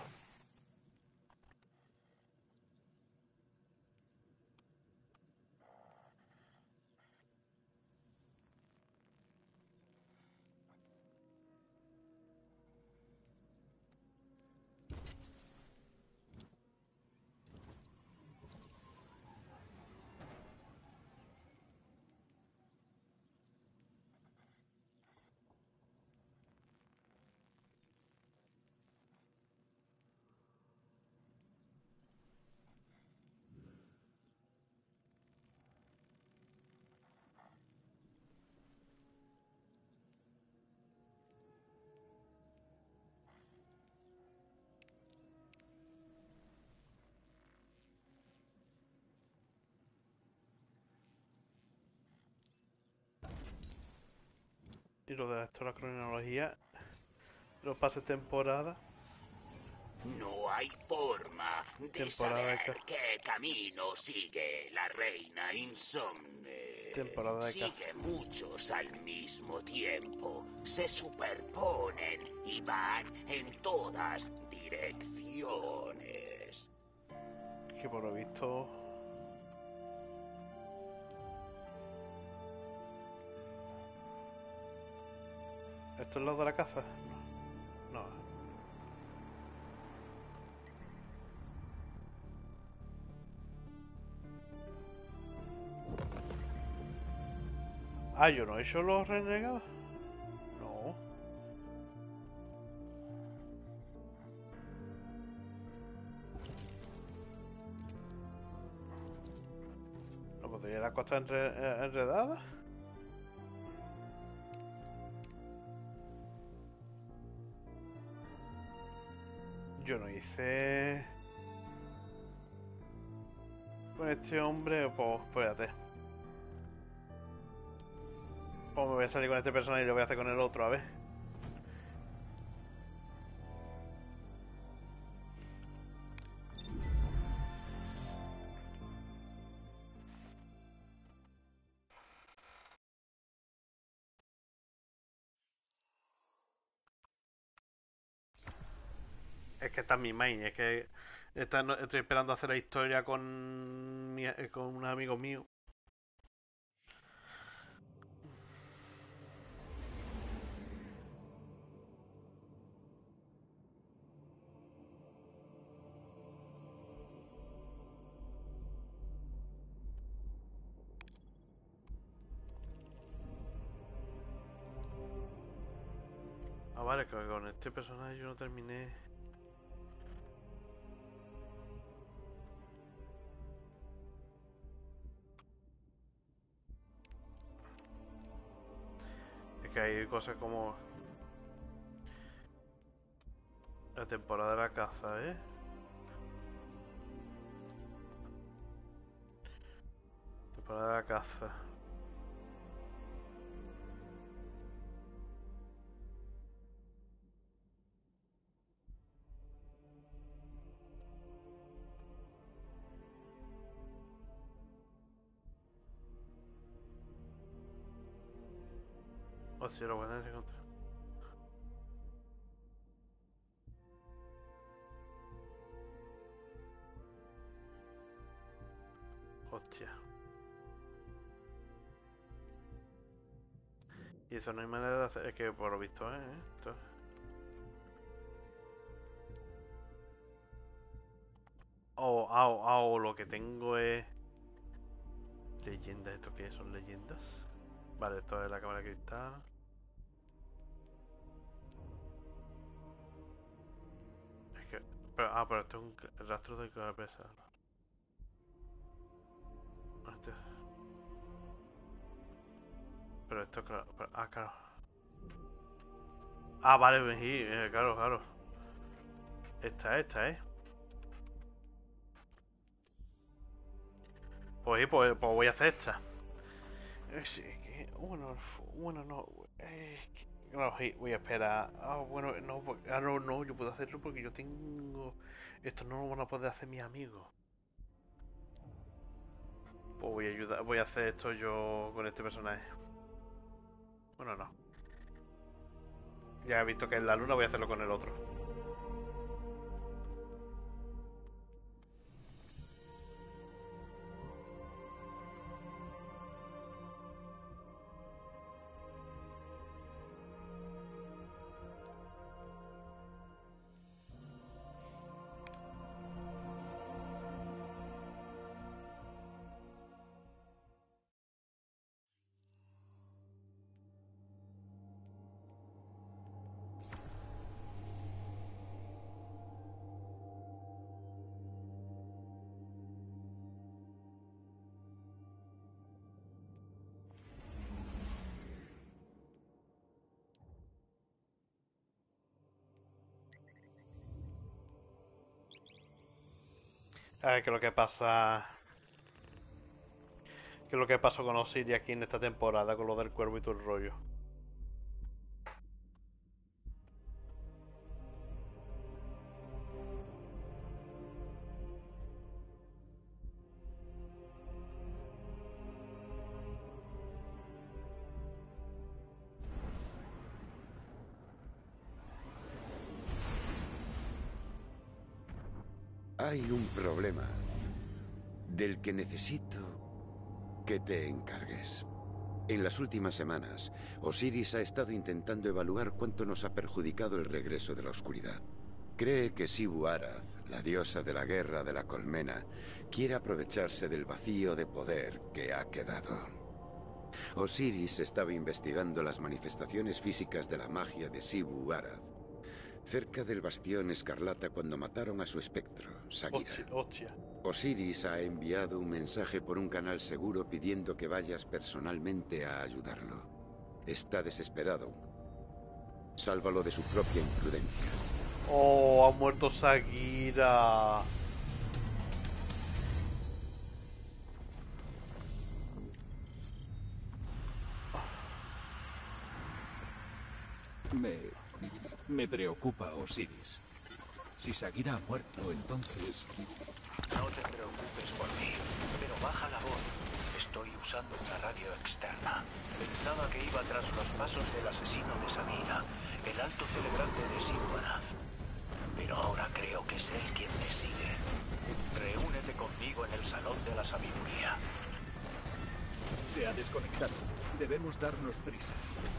Y lo de esto, la cronología, los pases temporada. No hay forma de Temporada de saber ca- qué camino sigue la reina Insomne. Temporada de caza. Sigue muchos al mismo tiempo. Se superponen y van en todas direcciones. Que por lo visto... ¿Esto es lo de la caza? No. No. Ah, yo no he hecho los renegados. No. ¿No podría la costa enre eh, enredada? Yo no hice... Con este hombre, pues espérate. Pues me voy a salir con este personaje y lo voy a hacer con el otro, a ver. Es que está en mi main, es que está, no, estoy esperando hacer la historia con, mi, con un amigo mío. Ah, vale, que con este personaje yo no terminé. Es que hay cosas como la temporada de la caza, ¿eh? Temporada de la caza. Hostia, lo voy a tener que encontrar. Hostia. Y eso no hay manera de hacer, es que por lo visto, ¿eh? Esto... Oh, ah, oh, ah, oh, lo que tengo es... Leyendas, ¿esto qué son leyendas? Vale, esto es la cámara de cristal. Es que... Pero, ah, pero esto es un el rastro de cabeza. Este... Pero esto, claro... Pero, ah, claro. Ah, vale, sí, eh, claro, claro. Esta, esta, ¿eh? Pues, pues, pues voy a hacer esta. Sí, que... Bueno, bueno, no... Eh, que... No, sí, voy a esperar. Ah, bueno, no, porque... Ah, no, no, yo puedo hacerlo porque yo tengo... Esto no lo van a poder hacer mis amigos. Pues voy a ayudar, voy a hacer esto yo con este personaje. Bueno, no. Ya he visto que es la luna, voy a hacerlo con el otro. A ver qué es lo que pasa. ¿Qué es lo que pasó con Osiris aquí en esta temporada con lo del cuervo y todo el rollo? Hay un problema del que necesito que te encargues. En las últimas semanas, Osiris ha estado intentando evaluar cuánto nos ha perjudicado el regreso de la oscuridad. Cree que Xivu-Arath, la diosa de la guerra de la colmena, quiere aprovecharse del vacío de poder que ha quedado. Osiris estaba investigando las manifestaciones físicas de la magia de Xivu-Arath cerca del bastión escarlata cuando mataron a su espectro, Sagira. Osiris ha enviado un mensaje por un canal seguro pidiendo que vayas personalmente a ayudarlo. Está desesperado. Sálvalo de su propia imprudencia. Oh, ha muerto Sagira. Me... me preocupa Osiris. Si Sagira ha muerto, entonces... No te preocupes por mí, pero baja la voz. Estoy usando una radio externa. Pensaba que iba tras los pasos del asesino de Sagira, el alto celebrante de Xivu-Arath. Pero ahora creo que es él quien me sigue. Reúnete conmigo en el Salón de la Sabiduría. Se ha desconectado. Debemos darnos prisa.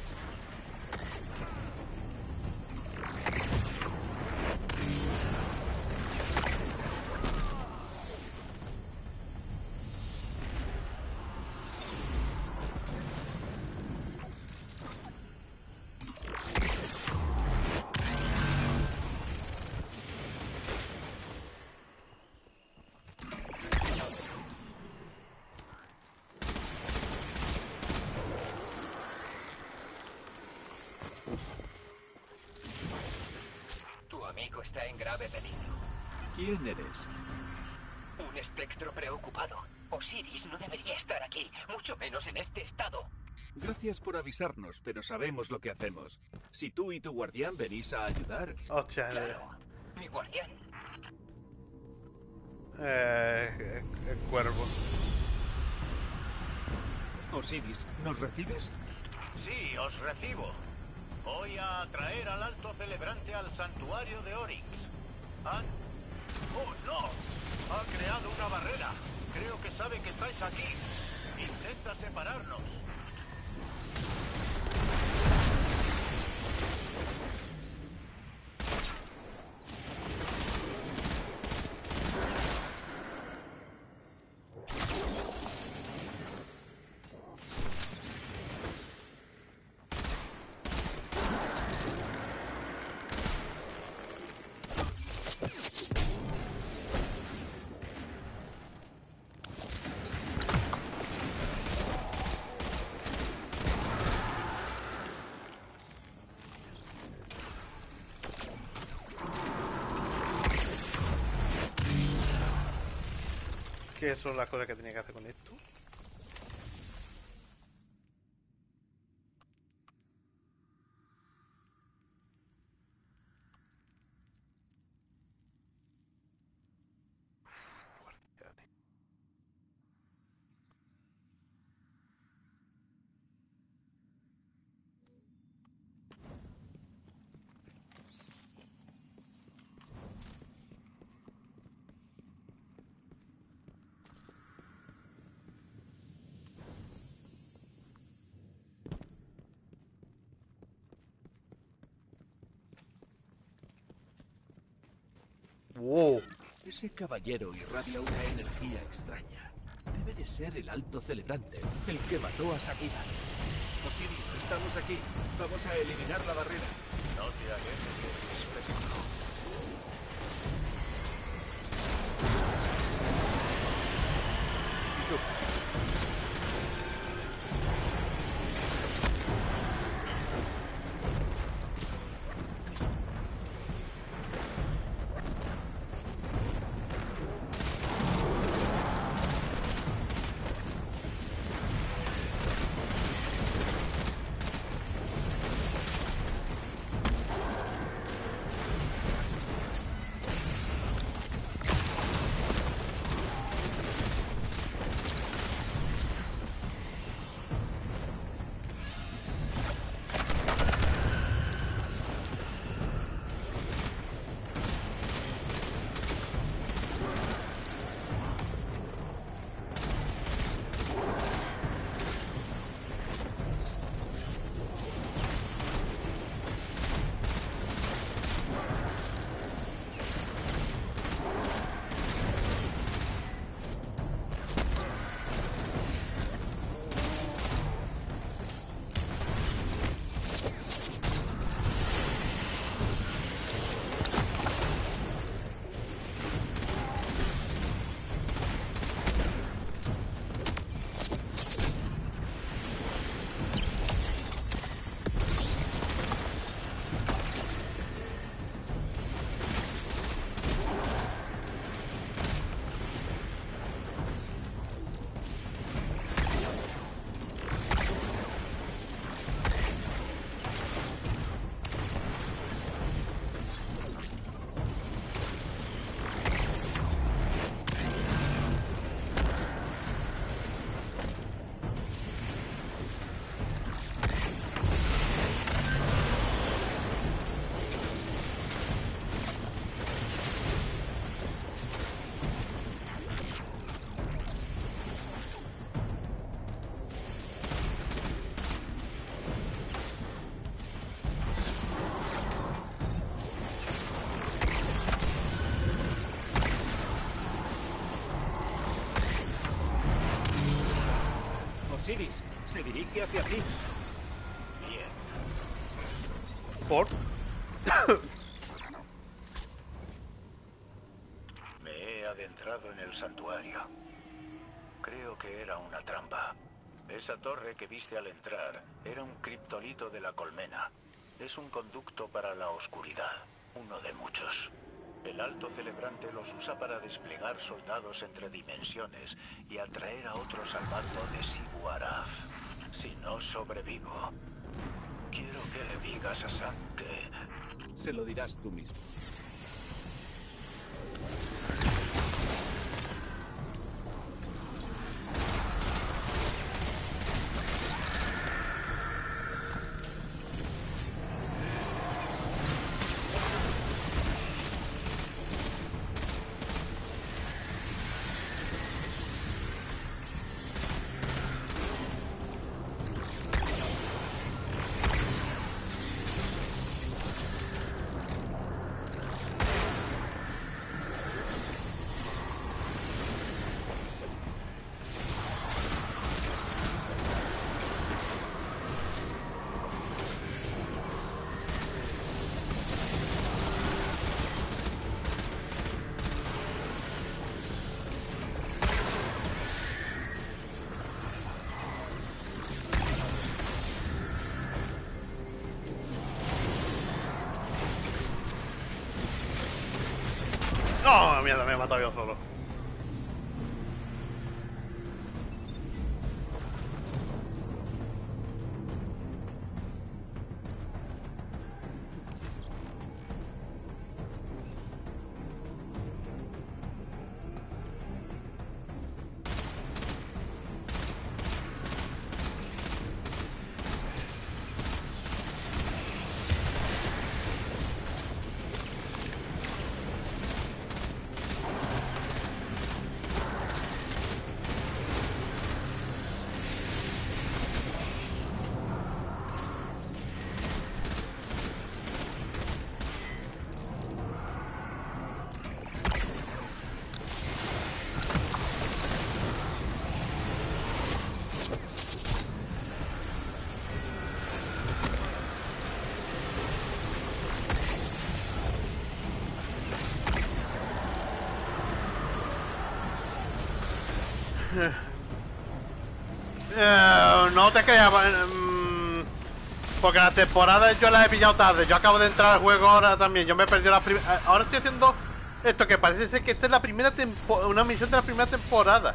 Está en grave peligro. ¿Quién eres? Un espectro preocupado. Osiris no debería estar aquí, mucho menos en este estado. Gracias por avisarnos, pero sabemos lo que hacemos. Si tú y tu guardián venís a ayudar... Hostia, claro, mi guardián. Eh, el cuervo. Osiris, ¿nos recibes? Sí, os recibo. Voy a traer al alto celebrante al santuario de Oryx. ¿Han? ¡Oh, no! Ha creado una barrera. Creo que sabe que estáis aquí. Intenta separarnos. ¿Qué son las cosas que tenía que hacer con esto? Wow. Ese caballero irradia una energía extraña. Debe de ser el alto celebrante, el que mató a Sagira. Osiris, estamos aquí. Vamos a eliminar la barrera. No te alejes de mi espectro. ¿Y tú? Osiris. Se dirige hacia ti. Bien. ¿Por? Me he adentrado en el santuario. Creo que era una trampa. Esa torre que viste al entrar era un criptolito de la colmena. Es un conducto para la oscuridad, uno de muchos. El Alto Celebrante los usa para desplegar soldados entre dimensiones y atraer a otros al bando de Xivu Araf. Si no sobrevivo, quiero que le digas a Sam que... Se lo dirás tú mismo. ¡No! Mierda, me he matado yo solo. Eh, no te creas, mm, porque la temporada yo la he pillado tarde. Yo acabo de entrar al juego ahora también. Yo me he perdido la primera. Ahora estoy haciendo esto que parece ser que esta es la primera temporada, una misión de la primera temporada.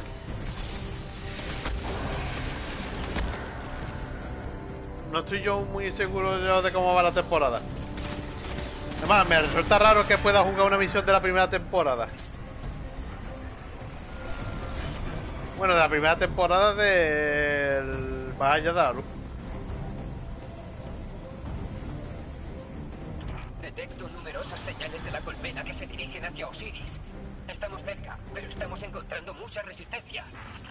No estoy yo muy seguro de, de cómo va la temporada. Además, me resulta raro que pueda jugar una misión de la primera temporada. Bueno, de la primera temporada del Valle de la Luz. Detecto numerosas señales de la colmena que se dirigen hacia Osiris. Estamos cerca, pero estamos encontrando mucha resistencia.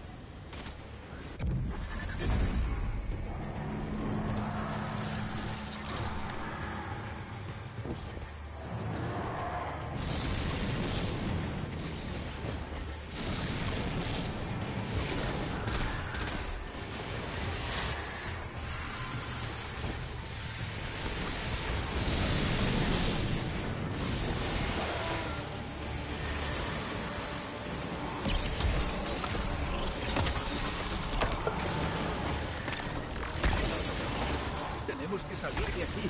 Salir de aquí.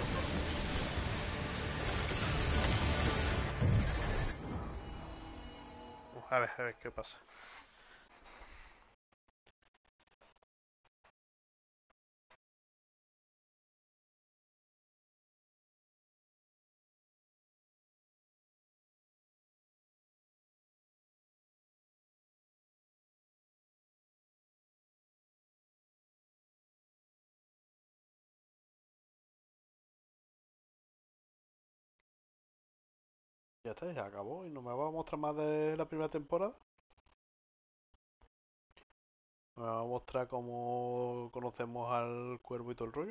A ver, a ver qué pasa. Ya está, ya acabó y no me va a mostrar más de la primera temporada. Me va a mostrar cómo conocemos al cuervo y todo el rollo.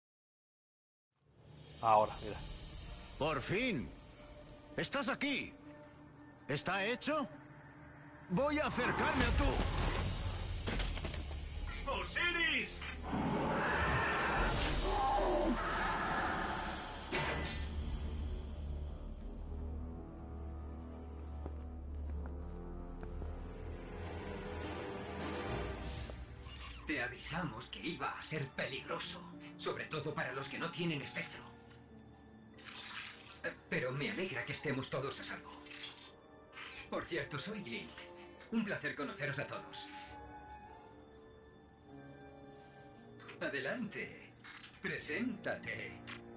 Ahora, mira. ¡Por fin! ¡Estás aquí! ¿Está hecho? Voy a acercarme a tú. ¡Osiris! Te avisamos que iba a ser peligroso, sobre todo para los que no tienen espectro. Eh, Pero me alegra que estemos todos a salvo. Por cierto, soy Glint. Un placer conoceros a todos. Adelante. Preséntate.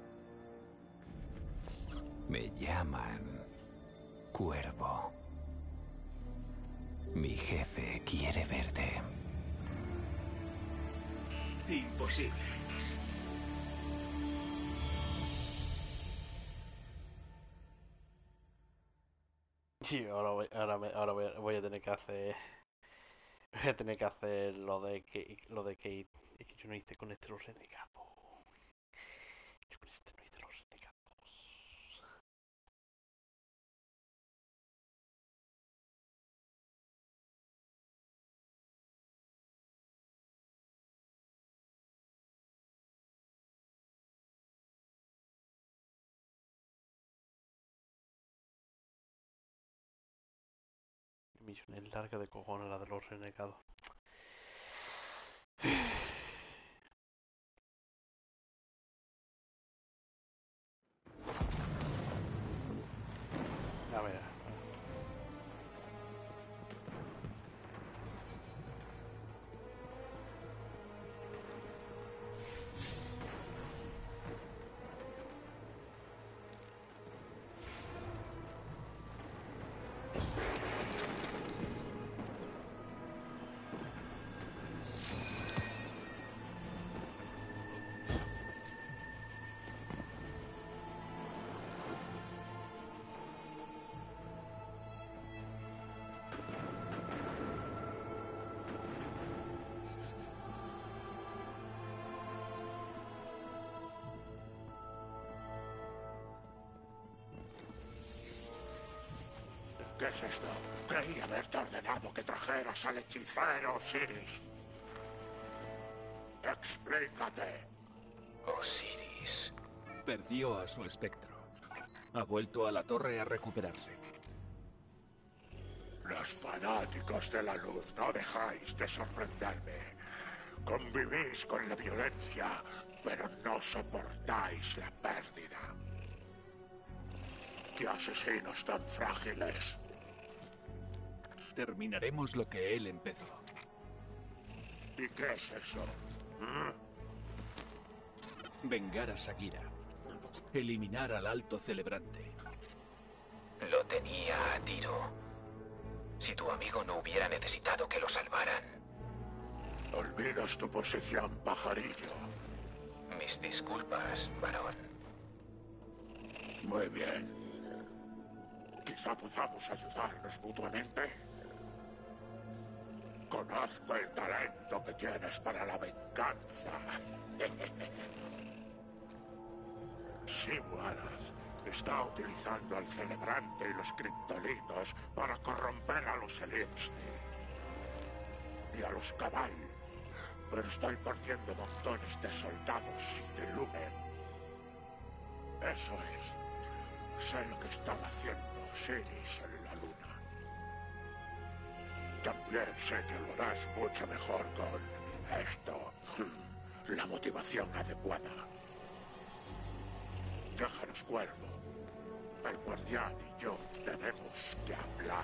Me llaman Cuervo. Mi jefe quiere verte. Imposible. Sí, ahora voy, ahora me- ahora voy, a- voy a tener que hacer. Voy a tener que hacer lo de que lo de que, es que yo no hice con este los renegados. Yo con este no hice los renegados. Misión es larga de cojones la de los renegados. A ver. ¿Qué es esto? Creí haberte ordenado que trajeras al hechicero Osiris. Explícate. Osiris perdió a su espectro. Ha vuelto a la torre a recuperarse. Los fanáticos de la luz no dejáis de sorprenderme. Convivís con la violencia, pero no soportáis la pérdida. ¡Qué asesinos tan frágiles! Terminaremos lo que él empezó. ¿Y qué es eso? ¿Mm? Vengar a Sagira. Eliminar al Alto Celebrante. Lo tenía a tiro. Si tu amigo no hubiera necesitado que lo salvaran. Olvidas tu posición, pajarillo. Mis disculpas, varón. Muy bien. Quizá podamos ayudarnos mutuamente. Conozco el talento que tienes para la venganza. Simuaraz está utilizando al celebrante y los criptolitos para corromper a los Elixir y a los Cabal. Pero estoy perdiendo montones de soldados y de Lumen. Eso es. Sé lo que estaba haciendo Osiris en la luna. También sé que lo harás mucho mejor con esto. La motivación adecuada. Déjanos, Cuervo. El guardián y yo tenemos que hablar.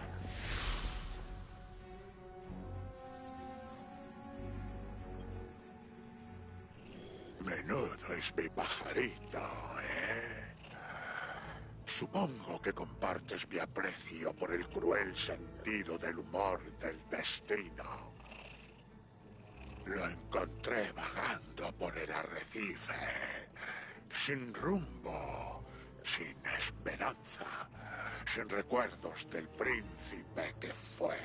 Menudo es mi pajarito, ¿eh? Supongo que compartes mi aprecio por el cruel sentido del humor del destino. Lo encontré vagando por el arrecife, sin rumbo, sin esperanza, sin recuerdos del príncipe que fue.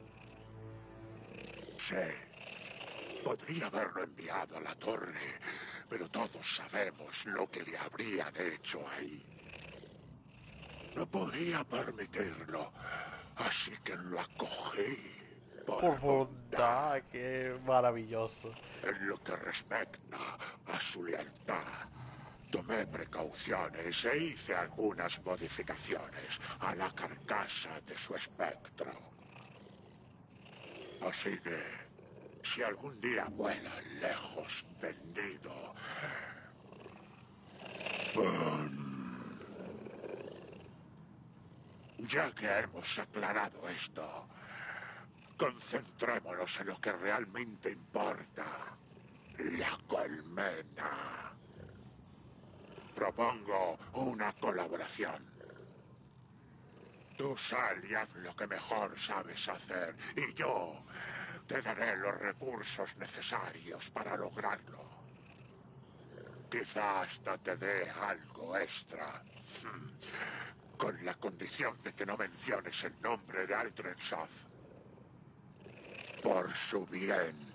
Sé, podría haberlo enviado a la torre, pero todos sabemos lo que le habrían hecho ahí. No podía permitirlo, así que lo acogí. por, Por bondad, qué maravilloso. En lo que respecta a su lealtad, tomé precauciones e hice algunas modificaciones a la carcasa de su espectro. Así que, si algún día vuela lejos del nido, um, ya que hemos aclarado esto, concentrémonos en lo que realmente importa: la colmena. Propongo una colaboración. Tú sal y haz lo que mejor sabes hacer, y yo te daré los recursos necesarios para lograrlo. Quizá hasta te dé algo extra, con la condición de que no menciones el nombre de Aldred Soth. Por su bien.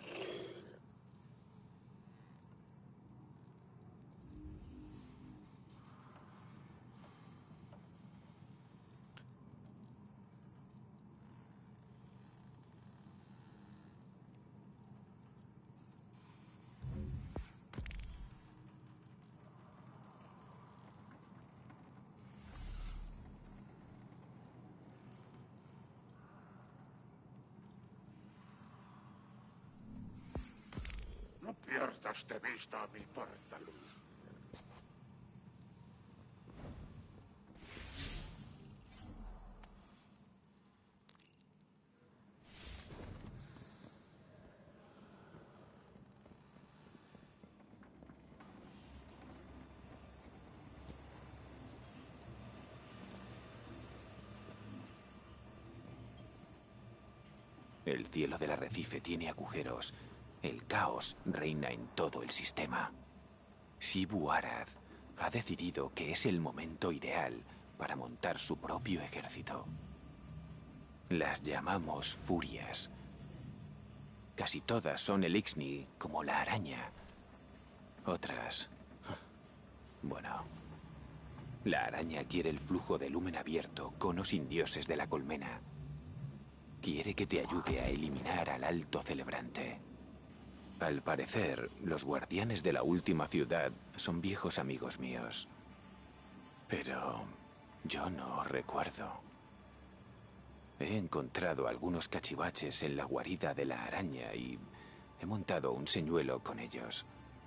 No pierdas de vista a mi portaluz. El cielo del arrecife tiene agujeros. El caos reina en todo el sistema. Xivu Arath ha decidido que es el momento ideal para montar su propio ejército. Las llamamos furias. Casi todas son Elixni, como la araña. Otras... Bueno... La araña quiere el flujo de lumen abierto con o sin dioses de la colmena. Quiere que te ayude a eliminar al alto celebrante. Al parecer, los guardianes de la última ciudad son viejos amigos míos. Pero yo no recuerdo. He encontrado algunos cachivaches en la guarida de la araña y he montado un señuelo con ellos.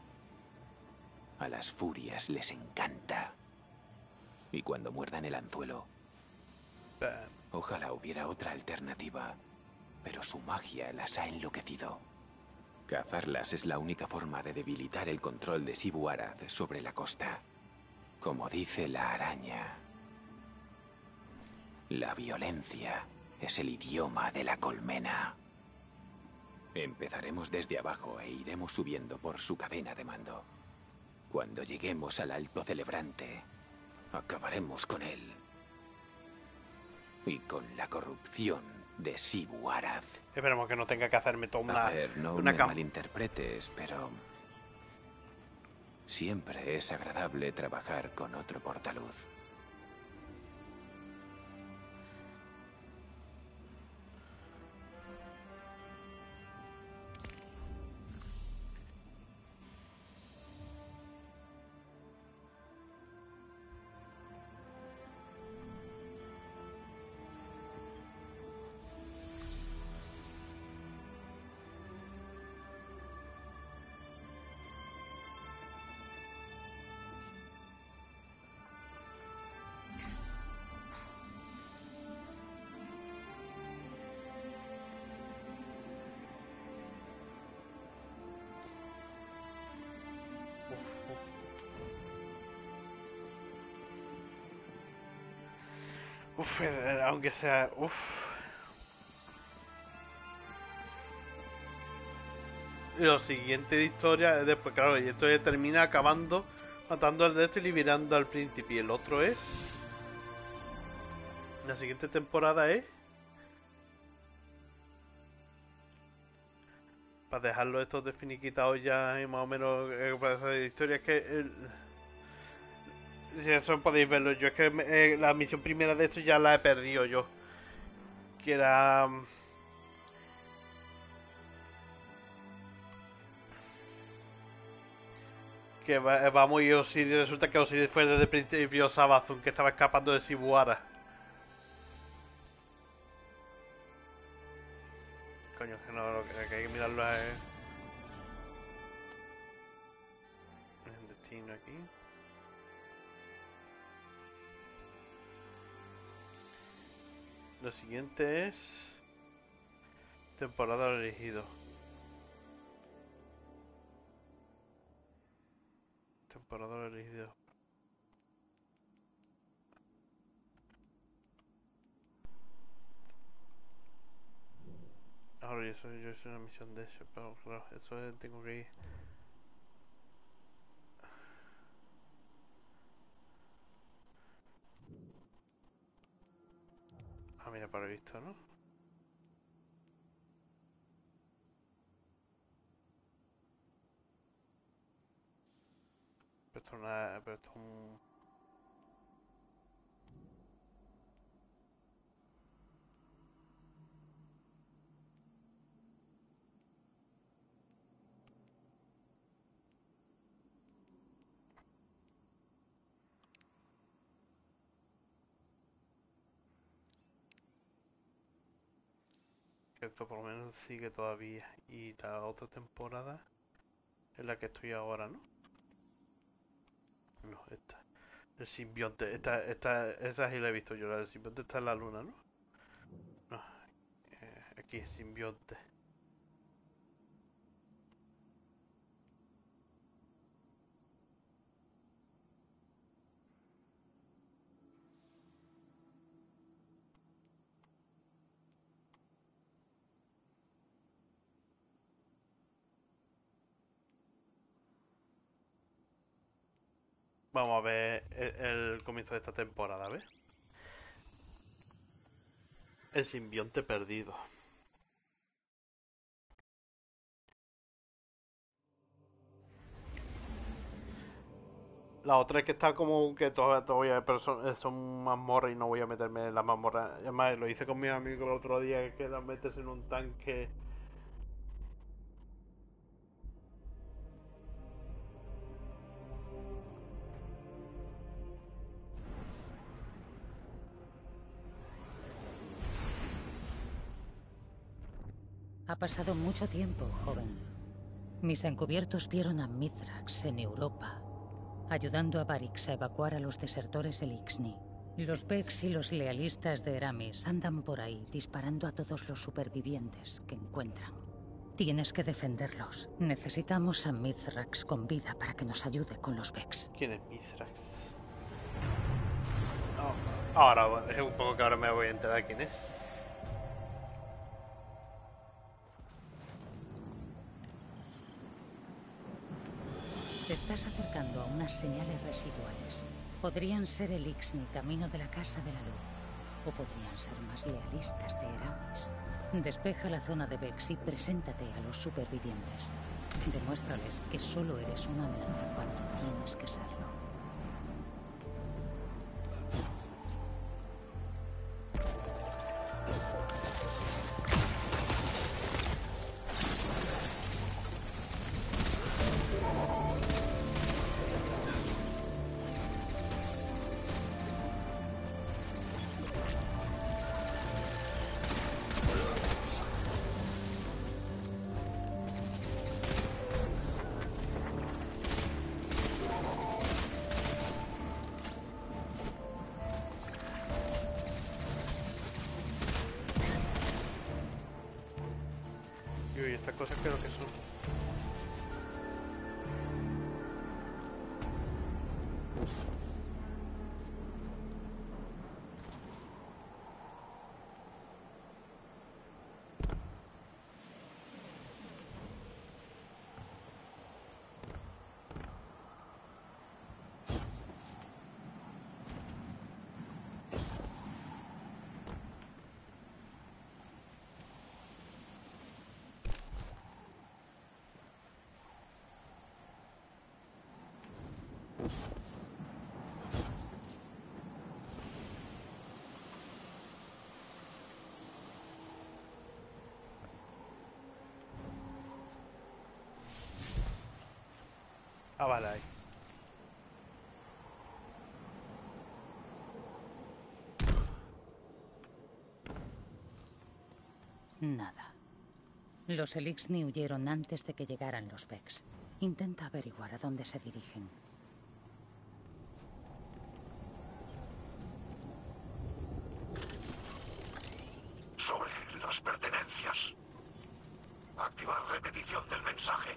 A las furias les encanta. Y cuando muerdan el anzuelo... Ojalá hubiera otra alternativa, pero su magia las ha enloquecido. Cazarlas es la única forma de debilitar el control de Xivu Arath sobre la costa. Como dice la araña, la violencia es el idioma de la colmena. Empezaremos desde abajo e iremos subiendo por su cadena de mando. Cuando lleguemos al alto celebrante, acabaremos con él. Y con la corrupción de Xivu Arath. Esperemos que no tenga que hacerme toda una... A ver, no una me cam- malinterpretes, pero... siempre es agradable trabajar con otro portaluz. Uf, eh, aunque sea... Uf. Y lo siguiente de historia, es después, claro, y esto ya termina acabando matando al de esto y liberando al príncipe. Y el otro es... La siguiente temporada es... Para dejarlo estos de finiquitados ya y más o menos eh, para esa historia es que... El... Si eso podéis verlo, yo es que eh, la misión primera de esto ya la he perdido yo. Que era... Que va- vamos y Osiris, resulta que Osiris fue desde el principio Sabazun, que estaba escapando de Sibuara. Coño, que no, lo que, que hay que mirarlo es... el destino aquí. Lo siguiente es... temporada elegido. Temporada elegido. Ahora eso yo es una misión de eso, pero claro, eso es- tengo que ir. Ah, mira, para visto, ¿no? Pero esto, es una, pero esto es un... que esto por lo menos sigue todavía. Y la otra temporada es la que estoy ahora, ¿no? No, esta. El simbionte. Esta, esta, esa sí la he visto yo. La del simbionte está en la luna, ¿no? No. Eh, aquí, simbionte. Vamos a ver el, el comienzo de esta temporada, ¿ves? El simbionte perdido. La otra es que está como que todavía, todavía perso- son mazmorras y no voy a meterme en las mazmorras. Además, lo hice con mi amigo el otro día, que era meterse en un tanque. Ha pasado mucho tiempo, joven. Mis encubiertos vieron a Mithrax en Europa, ayudando a Varix a evacuar a los desertores Elixni. Los Vex y los lealistas de Eramis andan por ahí disparando a todos los supervivientes que encuentran. Tienes que defenderlos. Necesitamos a Mithrax con vida para que nos ayude con los Vex. ¿Quién es Mithrax? Oh, ahora, es un poco que ahora me voy a enterar quién es. Te estás acercando a unas señales residuales. Podrían ser el Ixni, camino de la Casa de la Luz. O podrían ser más lealistas de Eramis. Despeja la zona de Vex y preséntate a los supervivientes. Demuéstrales que solo eres una amenaza cuando tienes que serlo. Y estas cosas creo que son... Ah, vale, ahí. Nada. Los Elixni huyeron antes de que llegaran los Vex. Intenta averiguar a dónde se dirigen. Sobre las pertenencias. Activar repetición del mensaje.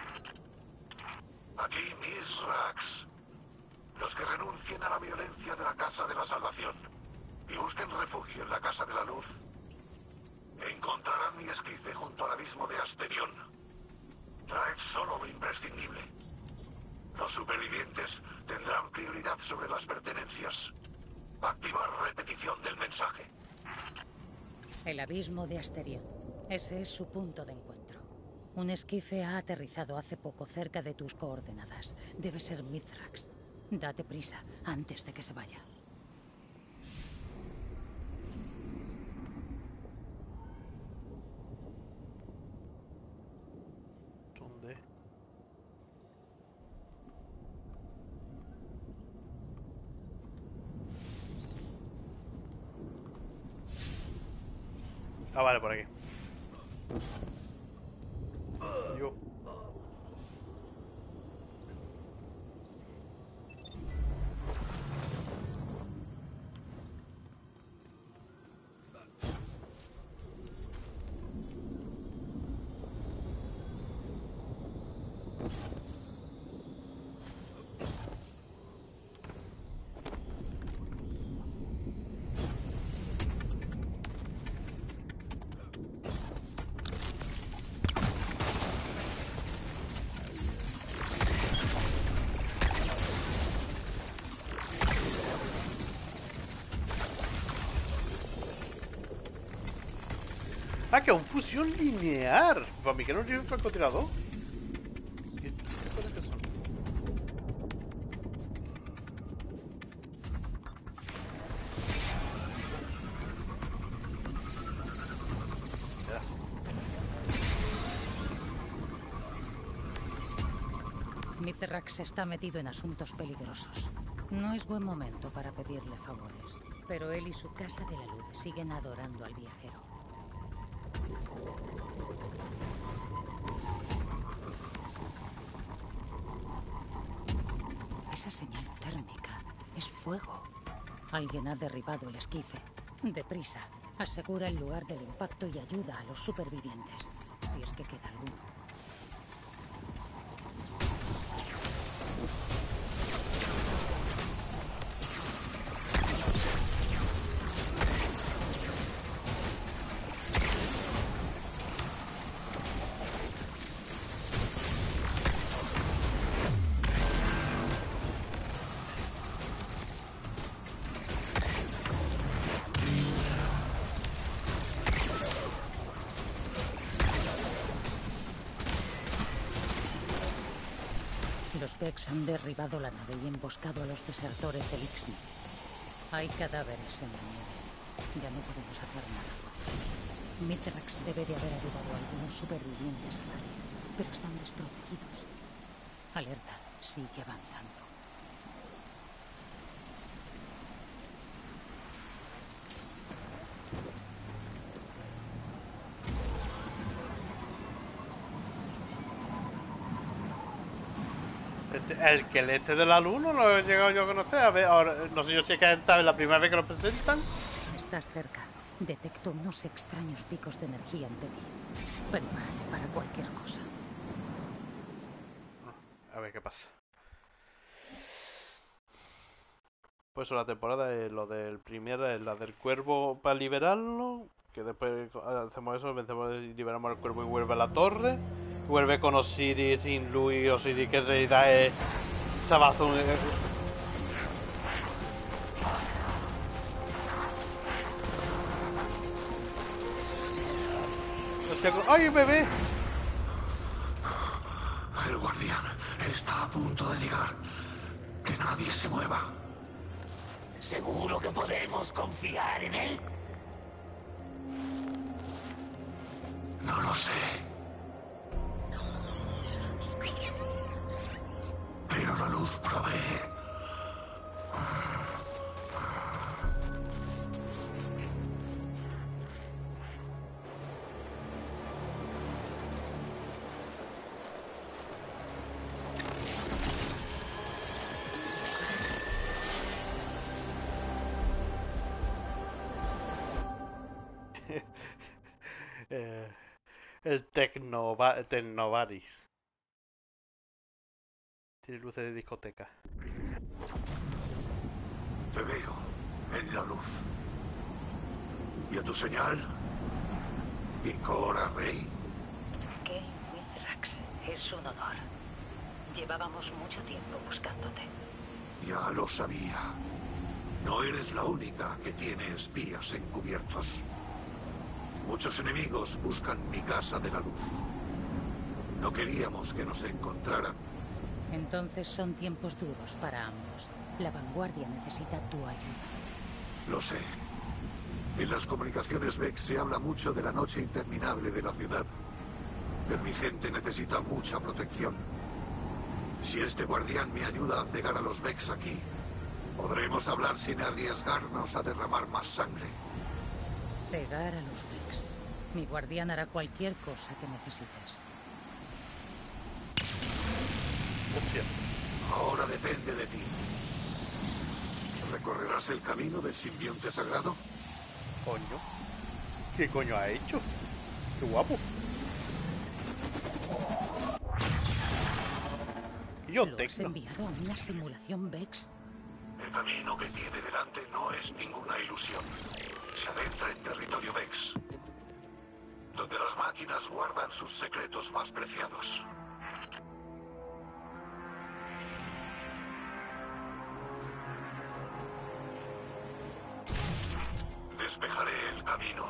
Aquí Mithrax. Los que renuncien a la violencia de la Casa de la Salvación y busquen refugio en la Casa de la Luz, encontrarán mi esquife junto al abismo de Asterión. Traed solo lo imprescindible. Los supervivientes tendrán prioridad sobre las pertenencias. Activar repetición del mensaje. El abismo de Asterión. Ese es su punto de encuentro. Un esquife ha aterrizado hace poco cerca de tus coordenadas. Debe ser Mithrax. Date prisa antes de que se vaya. ¿Dónde? Ah, vale, por aquí. Yo. Ah, que es un fusión lineal. Para mí que no tiene un francotirador. ¿Qué cosas que son? Ya. Mithrax está metido en asuntos peligrosos. No es buen momento para pedirle favores, pero él y su Casa de la Luz siguen adorando al viajero. Esa señal térmica es fuego. Alguien ha derribado el esquife. Deprisa, asegura el lugar del impacto y ayuda a los supervivientes, si es que queda alguno. Los Vex han derribado la nave y emboscado a los desertores Elixni. Hay cadáveres en la nieve. Ya no podemos hacer nada. Mithrax debe de haber ayudado a algunos supervivientes a salir, pero están desprotegidos. Alerta, sigue avanzando. El que el este de la luz no lo he llegado yo a conocer. A ver, ahora, no sé yo si es que esta es la primera vez que lo presentan. Estás cerca. Detecto unos extraños picos de energía ante ti. Prepárate para cualquier cosa. A ver qué pasa. Pues la temporada es lo del primer, es la del cuervo para liberarlo. Que después hacemos eso, vencemos y liberamos al cuervo y vuelve a la torre. Vuelve con Osiris sin luz y Osiris que en realidad es Sabazón. ¡Ay, bebé! El guardián está a punto de llegar. Que nadie se mueva. ¿Seguro que podemos confiar en él? No lo sé. eh, el Tecnova, Tecnovaris. Tiene luces de discoteca. Te veo en la luz. ¿Y a tu señal? Ikora Rey. Kay Mithrax, es un honor. Llevábamos mucho tiempo buscándote. Ya lo sabía. No eres la única que tiene espías encubiertos. Muchos enemigos buscan mi casa de la luz. No queríamos que nos encontraran. Entonces son tiempos duros para ambos. La vanguardia necesita tu ayuda. Lo sé. En las comunicaciones Vex se habla mucho de la noche interminable de la ciudad. Pero mi gente necesita mucha protección. Si este guardián me ayuda a cegar a los Vex aquí, podremos hablar sin arriesgarnos a derramar más sangre. Cegar a los Vex. Mi guardián hará cualquier cosa que necesites. Hostia. Ahora depende de ti. ¿Recorrerás el camino del simbionte sagrado? Coño. ¿Qué coño ha hecho? Qué guapo. Yo ¿Lo has enviado a una simulación Vex? El camino que tiene delante no es ninguna ilusión. Se adentra en territorio Vex, donde las máquinas guardan sus secretos más preciados. Despejaré el camino.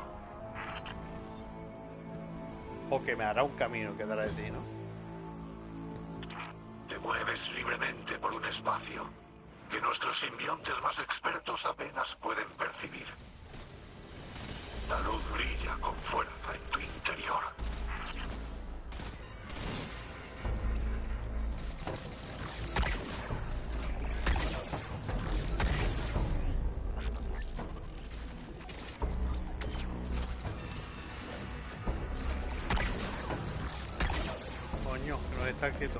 O que me hará un camino, quedará de ti, ¿no? Te mueves libremente por un espacio que nuestros simbiontes más expertos apenas pueden percibir. La luz brilla con fuerza en tu interior. Coño, que no está quieto.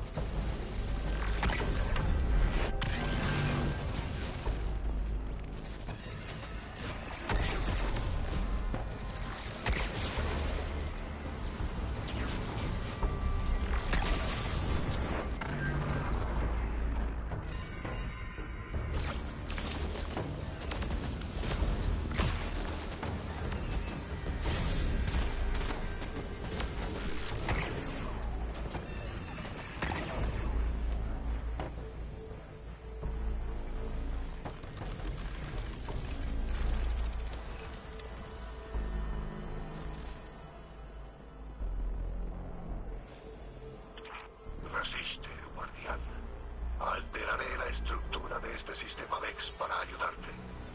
Resiste, guardián. Alteraré la estructura de este sistema Vex para ayudarte.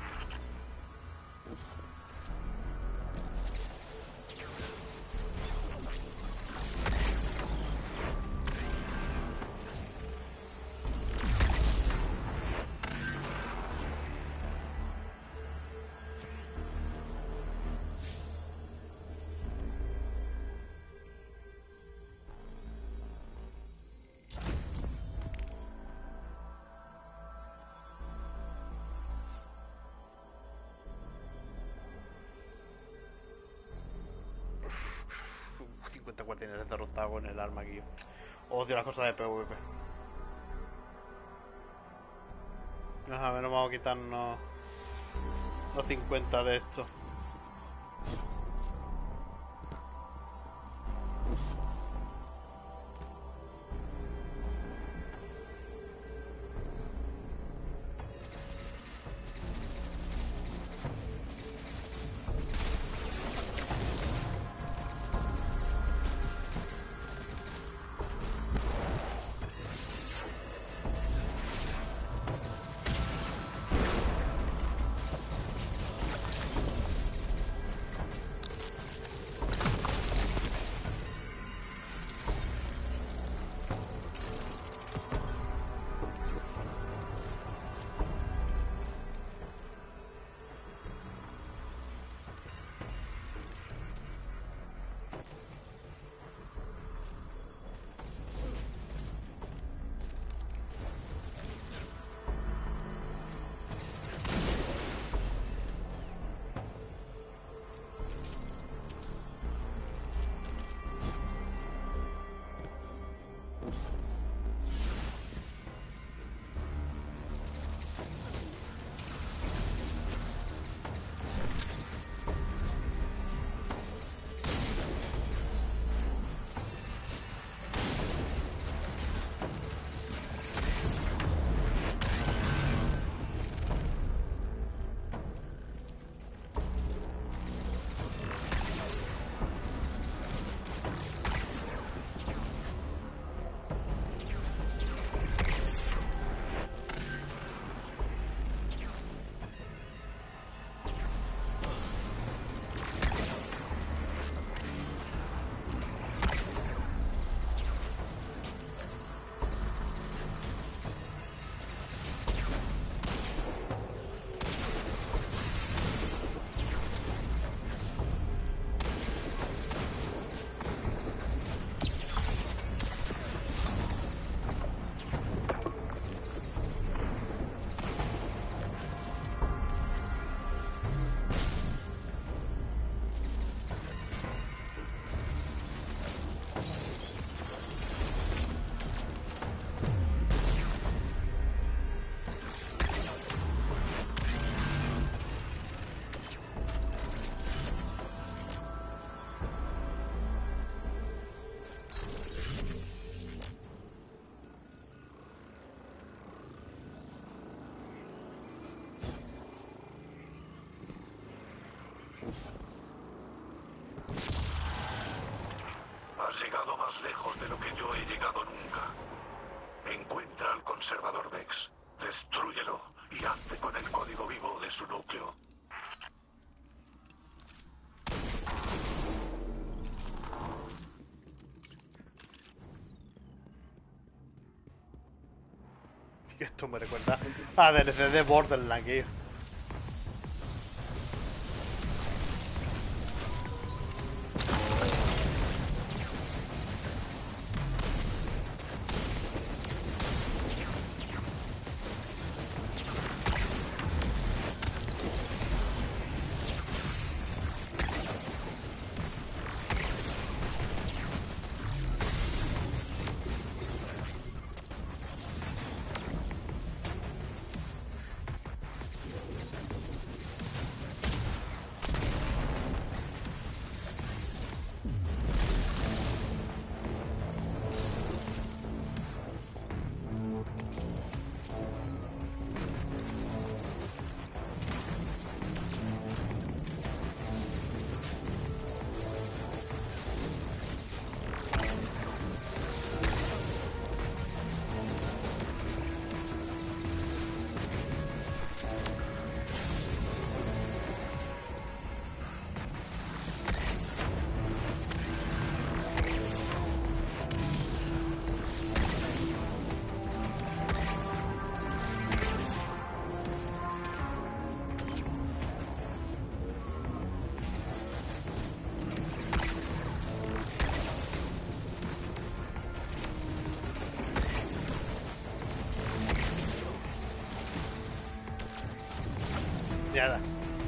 cincuenta guardianes derrotados con el arma aquí. Odio las cosas de PvP. Ajá, menos vamos a quitarnos los cincuenta de estos. llegado más lejos de lo que yo he llegado nunca. Encuentra al conservador Vex, destrúyelo y hazte con el código vivo de su núcleo. Esto me recuerda a D L C de Borderlands, tío. Nada.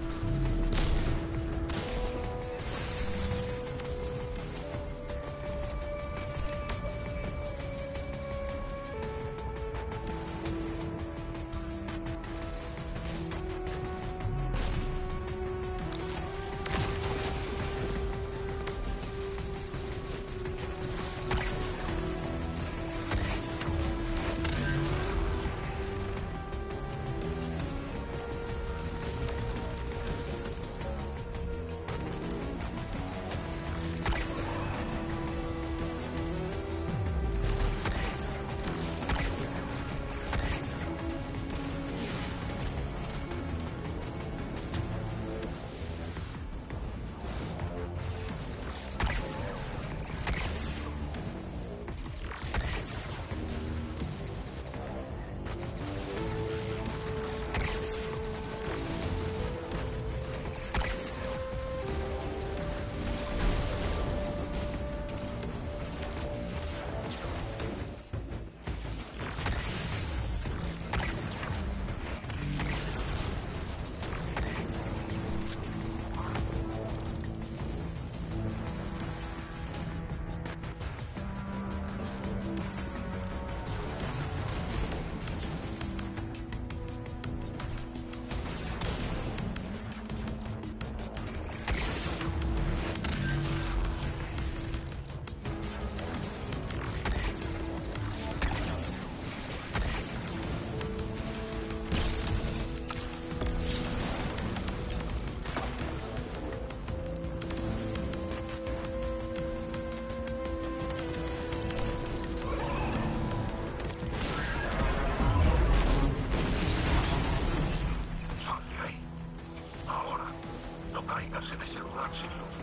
En ese lugar sin luz.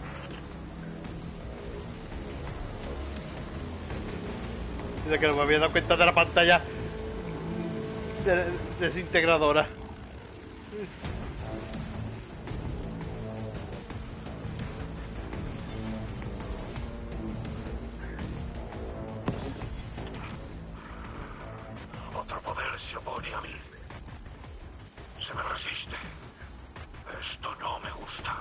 Desde que no me había dado cuenta de la pantalla de desintegradora. Otro poder se opone a mí. Se me resiste. Esto no me gusta.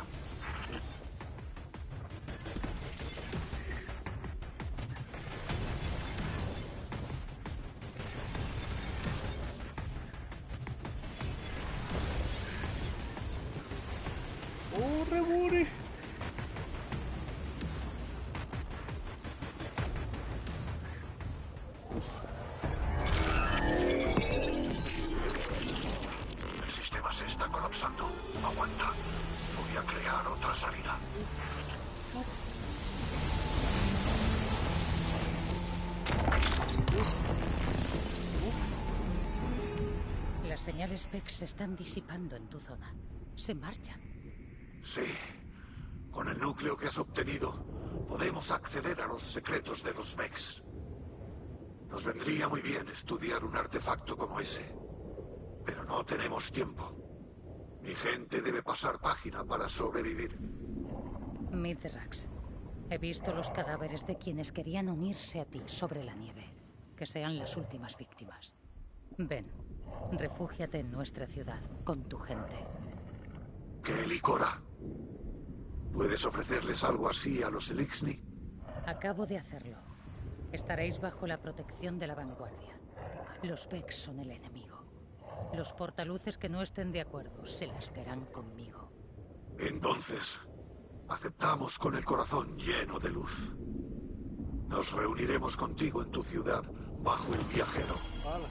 señales Vex se están disipando en tu zona. Se marchan. Sí. Con el núcleo que has obtenido, podemos acceder a los secretos de los Vex. Nos vendría muy bien estudiar un artefacto como ese. Pero no tenemos tiempo. Mi gente debe pasar página para sobrevivir. Mithrax, he visto los cadáveres de quienes querían unirse a ti sobre la nieve. Que sean las últimas víctimas. Ven, refúgiate en nuestra ciudad, con tu gente. ¿Qué, Licora? ¿Puedes ofrecerles algo así a los Eliksni? Acabo de hacerlo. Estaréis bajo la protección de la vanguardia. Los Vex son el enemigo. Los portaluces que no estén de acuerdo se las verán conmigo. Entonces, aceptamos con el corazón lleno de luz. Nos reuniremos contigo en tu ciudad, bajo el viajero. Vale.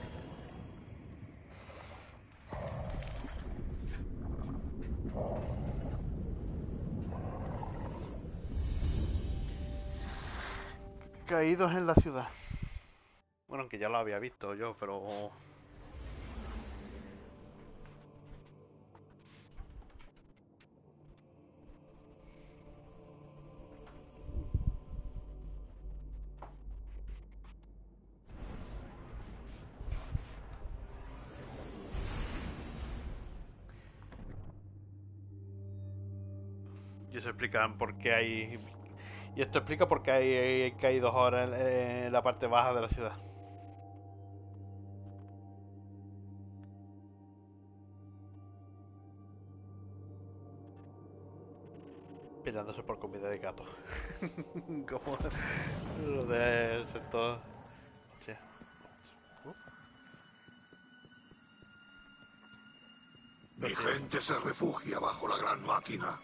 Caídos en la ciudad. Bueno, aunque ya lo había visto yo, pero... Y eso explica por qué hay... Y esto explica por qué hay, hay caídos ahora en, en la parte baja de la ciudad. Peleándose por comida de gato. Como lo del sector. Sí. Uh. Mi gente se refugia bajo la gran máquina.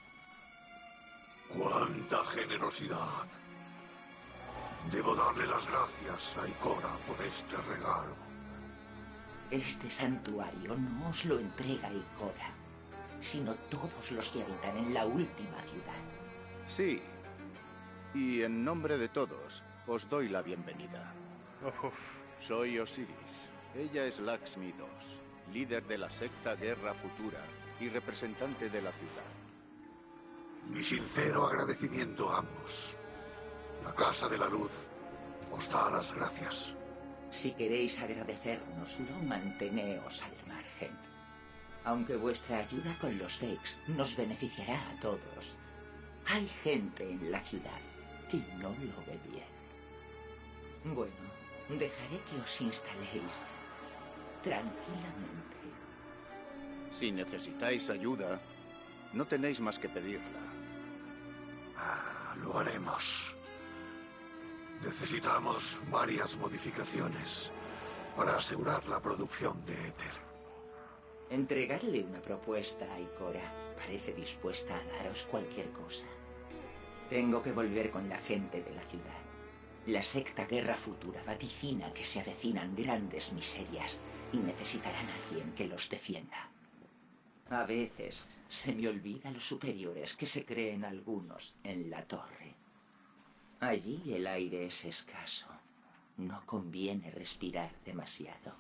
¡Cuánta generosidad! Debo darle las gracias a Ikora por este regalo. Este santuario no os lo entrega Ikora, sino todos los que habitan en la última ciudad. Sí. Y en nombre de todos, os doy la bienvenida. Uf. Soy Osiris. Ella es Lakshmi dos, líder de la secta Guerra Futura y representante de la ciudad. Mi sincero agradecimiento a ambos. La Casa de la Luz os da las gracias. Si queréis agradecérnoslo, manteneos al margen. Aunque vuestra ayuda con los Vex nos beneficiará a todos, hay gente en la ciudad que no lo ve bien. Bueno, dejaré que os instaléis tranquilamente. Si necesitáis ayuda, no tenéis más que pedirla. Ah, lo haremos. Necesitamos varias modificaciones para asegurar la producción de éter. Entregadle una propuesta a Ikora. Parece dispuesta a daros cualquier cosa. Tengo que volver con la gente de la ciudad. La secta Guerra Futura vaticina que se avecinan grandes miserias y necesitarán a alguien que los defienda. A veces se me olvida lo superiores que se creen algunos en la torre. Allí el aire es escaso. No conviene respirar demasiado.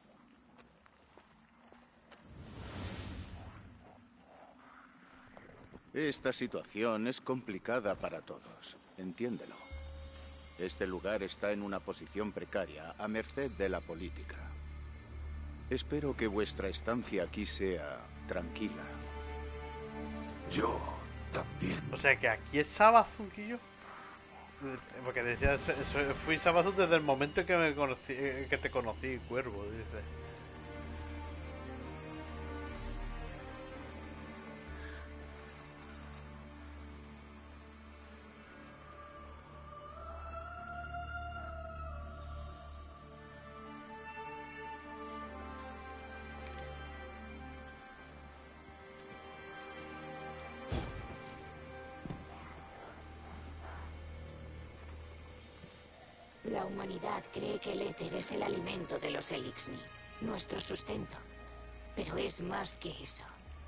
Esta situación es complicada para todos. Entiéndelo. Este lugar está en una posición precaria, a merced de la política. Espero que vuestra estancia aquí sea tranquila. Yo también. O sea que aquí es Sabazun, Quillo. Porque decía, fui Sabazun desde el momento en que me conocí, que te conocí, Cuervo, dice. La humanidad cree que el éter es el alimento de los Eliksni, nuestro sustento. Pero es más que eso.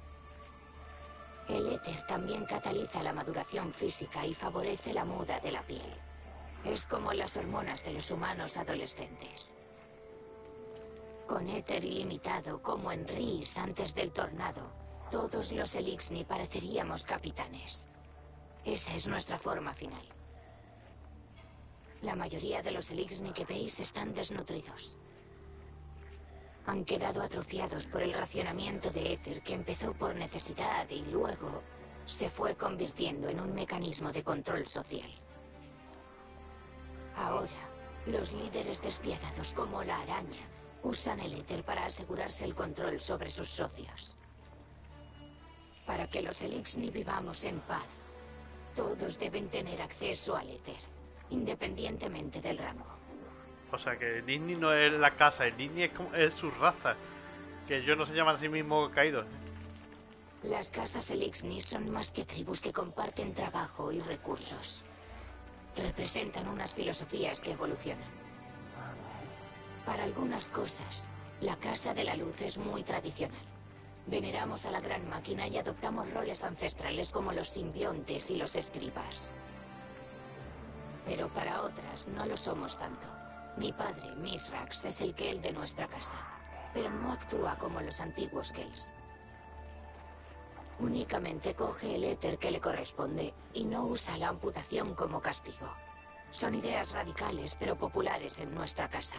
El éter también cataliza la maduración física y favorece la muda de la piel. Es como las hormonas de los humanos adolescentes. Con éter ilimitado, como en Rhys antes del tornado, todos los Eliksni pareceríamos capitanes. Esa es nuestra forma final. La mayoría de los Eliksni que veis están desnutridos. Han quedado atrofiados por el racionamiento de éter que empezó por necesidad y luego se fue convirtiendo en un mecanismo de control social. Ahora, los líderes despiadados como la araña usan el éter para asegurarse el control sobre sus socios. Para que los Eliksni vivamos en paz, todos deben tener acceso al éter, independientemente del rango. O sea que el Igni no es la casa, el Igni es, como, es su raza, que ellos no se llaman a sí mismos caídos. Las casas Eliksni son más que tribus que comparten trabajo y recursos. Representan unas filosofías que evolucionan. Para algunas cosas, la Casa de la Luz es muy tradicional. Veneramos a la Gran Máquina y adoptamos roles ancestrales como los simbiontes y los escribas. Pero para otras no lo somos tanto. Mi padre, Mithrax, es el Kell de nuestra casa, pero no actúa como los antiguos Kells. Únicamente coge el éter que le corresponde y no usa la amputación como castigo. Son ideas radicales pero populares en nuestra casa.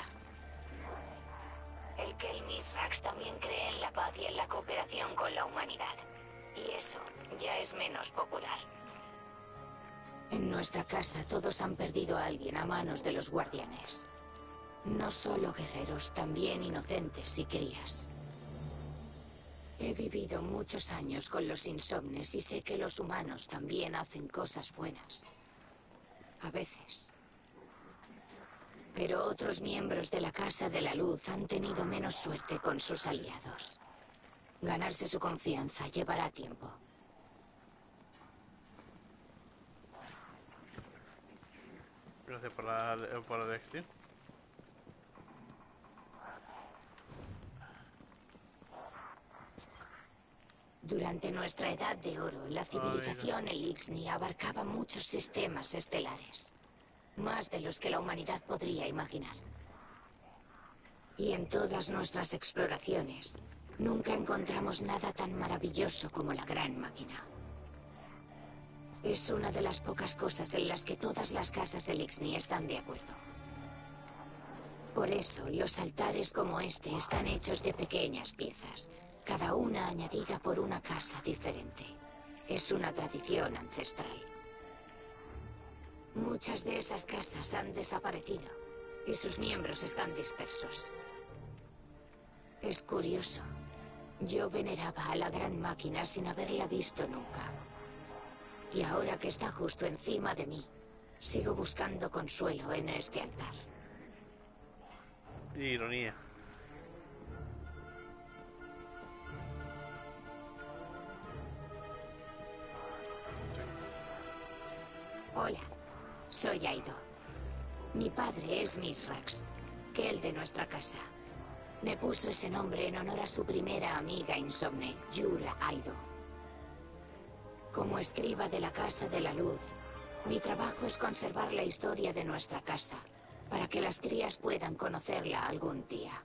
El Kell Mithrax también cree en la paz y en la cooperación con la humanidad. Y eso ya es menos popular. En nuestra casa todos han perdido a alguien a manos de los guardianes. No solo guerreros, también inocentes y crías. He vivido muchos años con los insomnes y sé que los humanos también hacen cosas buenas. A veces. Pero otros miembros de la Casa de la Luz han tenido menos suerte con sus aliados. Ganarse su confianza llevará tiempo. Gracias por la, por la lección. Durante nuestra Edad de Oro, la civilización Eliksni abarcaba muchos sistemas estelares. Más de los que la humanidad podría imaginar. Y en todas nuestras exploraciones, nunca encontramos nada tan maravilloso como la Gran Máquina. Es una de las pocas cosas en las que todas las casas Eliksni están de acuerdo. Por eso, los altares como este están hechos de pequeñas piezas, cada una añadida por una casa diferente. Es una tradición ancestral. Muchas de esas casas han desaparecido y sus miembros están dispersos. Es curioso. Yo veneraba a la Gran Máquina sin haberla visto nunca. Y ahora que está justo encima de mí, sigo buscando consuelo en este altar. Ironía. Hola. Soy Aido. Mi padre es Mithrax, Kell de nuestra casa. Me puso ese nombre en honor a su primera amiga insomne, Yura Aido. Como escriba de la Casa de la Luz, mi trabajo es conservar la historia de nuestra casa, para que las crías puedan conocerla algún día.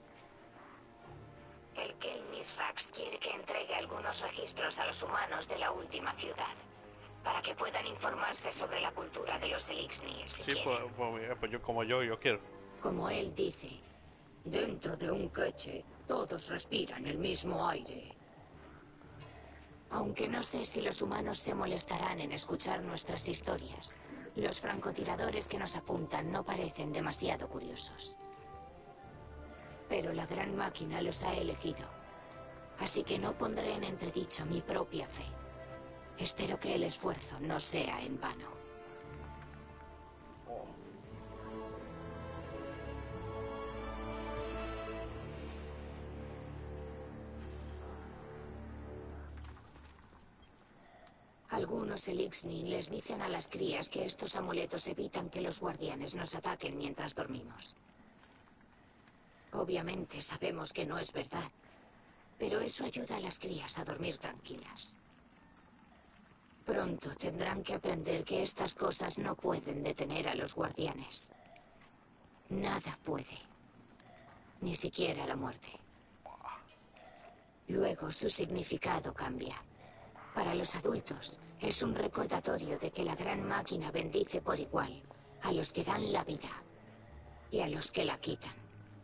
El Kell Mithrax quiere que entregue algunos registros a los humanos de la última ciudad, para que puedan informarse sobre la cultura de los Eliksni, si Sí, pues, pues, pues yo como yo, yo quiero. Como él dice, dentro de un queche, todos respiran el mismo aire. Aunque no sé si los humanos se molestarán en escuchar nuestras historias, los francotiradores que nos apuntan no parecen demasiado curiosos. Pero la Gran Máquina los ha elegido, así que no pondré en entredicho mi propia fe. Espero que el esfuerzo no sea en vano. Algunos Eliksni les dicen a las crías que estos amuletos evitan que los guardianes nos ataquen mientras dormimos. Obviamente sabemos que no es verdad, pero eso ayuda a las crías a dormir tranquilas. Pronto tendrán que aprender que estas cosas no pueden detener a los guardianes. Nada puede. ni siquiera la muerte. Luego su significado cambia. Para los adultos, es un recordatorio de que la gran máquina bendice por igual a los que dan la vida y a los que la quitan.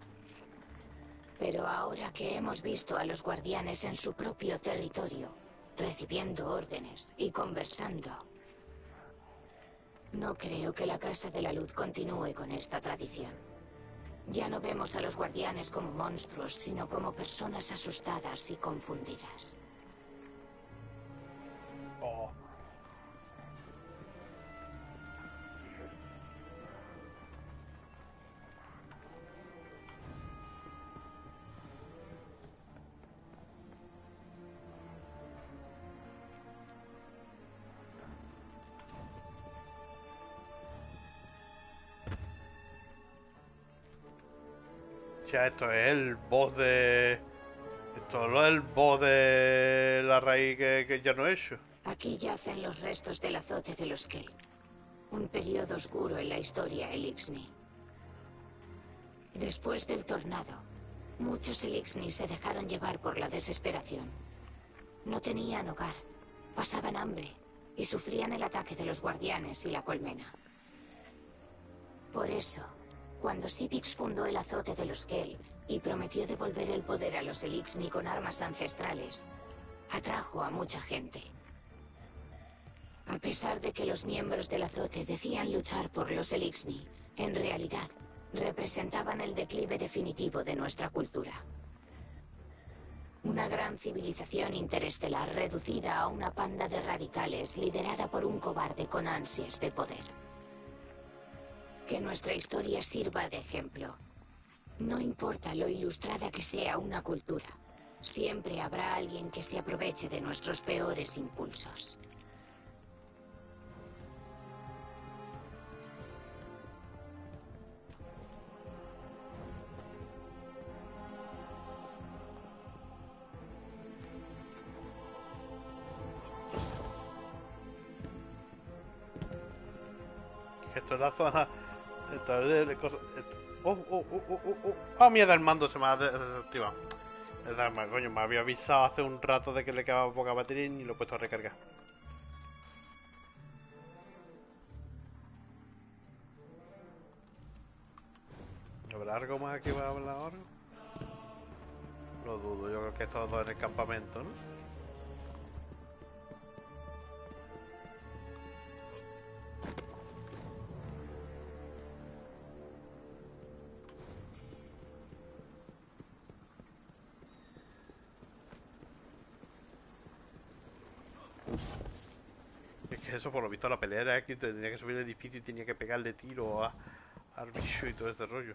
Pero ahora que hemos visto a los guardianes en su propio territorio, recibiendo órdenes y conversando, no creo que la Casa de la Luz continúe con esta tradición. Ya no vemos a los guardianes como monstruos, sino como personas asustadas y confundidas. Oh. Ya, esto es el boss de... Esto no es el boss de la raíz que, que ya no he hecho. Aquí yacen los restos del azote de los Kell. Un periodo oscuro en la historia Elixni. Después del tornado, muchos Elixni se dejaron llevar por la desesperación. No tenían hogar, pasaban hambre y sufrían el ataque de los guardianes y la colmena. Por eso, cuando Sipix fundó el azote de los Kell y prometió devolver el poder a los Elixni con armas ancestrales, atrajo a mucha gente. A pesar de que los miembros del azote decían luchar por los Elixni, en realidad representaban el declive definitivo de nuestra cultura. Una gran civilización interestelar reducida a una panda de radicales liderada por un cobarde con ansias de poder. Que nuestra historia sirva de ejemplo. No importa lo ilustrada que sea una cultura, siempre habrá alguien que se aproveche de nuestros peores impulsos. Esto es la zona... Esto es de cosas... Oh, oh, oh, oh, oh, oh. Ah, mierda, el mando se me ha desactivado. Es más, coño, me había avisado hace un rato de que le quedaba poca batería y ni lo he puesto a recargar. ¿Habrá algo más que va a hablar ahora? Lo dudo, yo creo que estos dos en el campamento, ¿no? Es que eso, por lo visto, la pelea era que tenía que subir el edificio y tenía que pegarle tiro a, al bicho y todo ese rollo.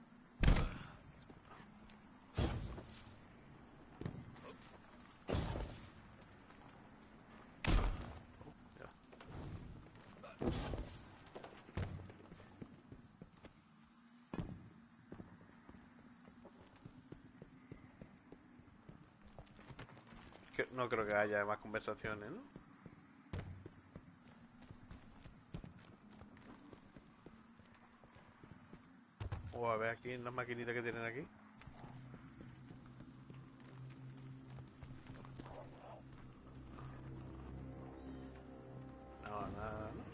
Que no creo que haya más conversaciones, ¿no? O a ver aquí en las maquinitas que tienen aquí. No, nada, ¿no?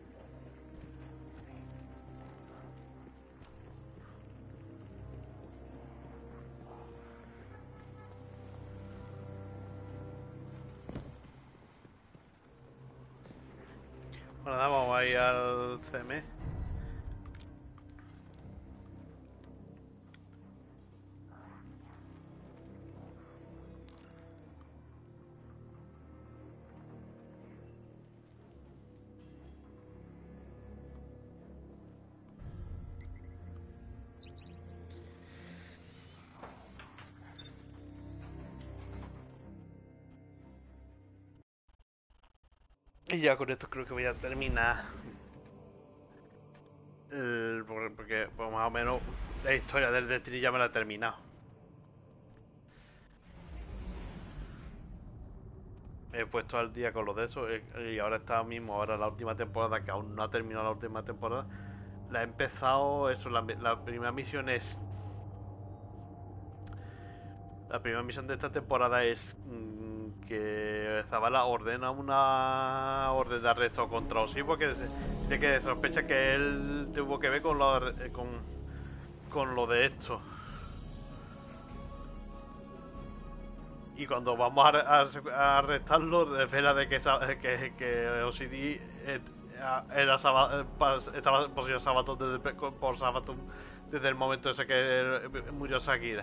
Bueno, nada, vamos a ir al C M. Y ya con esto creo que voy a terminar. El, porque, porque pues más o menos la historia del Destiny ya me la he terminado. He puesto al día con lo de eso y ahora está mismo, ahora la última temporada, que aún no ha terminado la última temporada, la he empezado, eso, la, la primera misión es La primera misión de esta temporada es mmm, que Zavala ordena una orden de arresto contra Osiris porque dice que sospecha que él tuvo que ver con lo, con, con lo de esto. Y cuando vamos a, a, a arrestarlo, revela de que, que, que Osiris era, estaba poseído Sabaton desde, por Sabaton desde el momento ese que murió Sagira.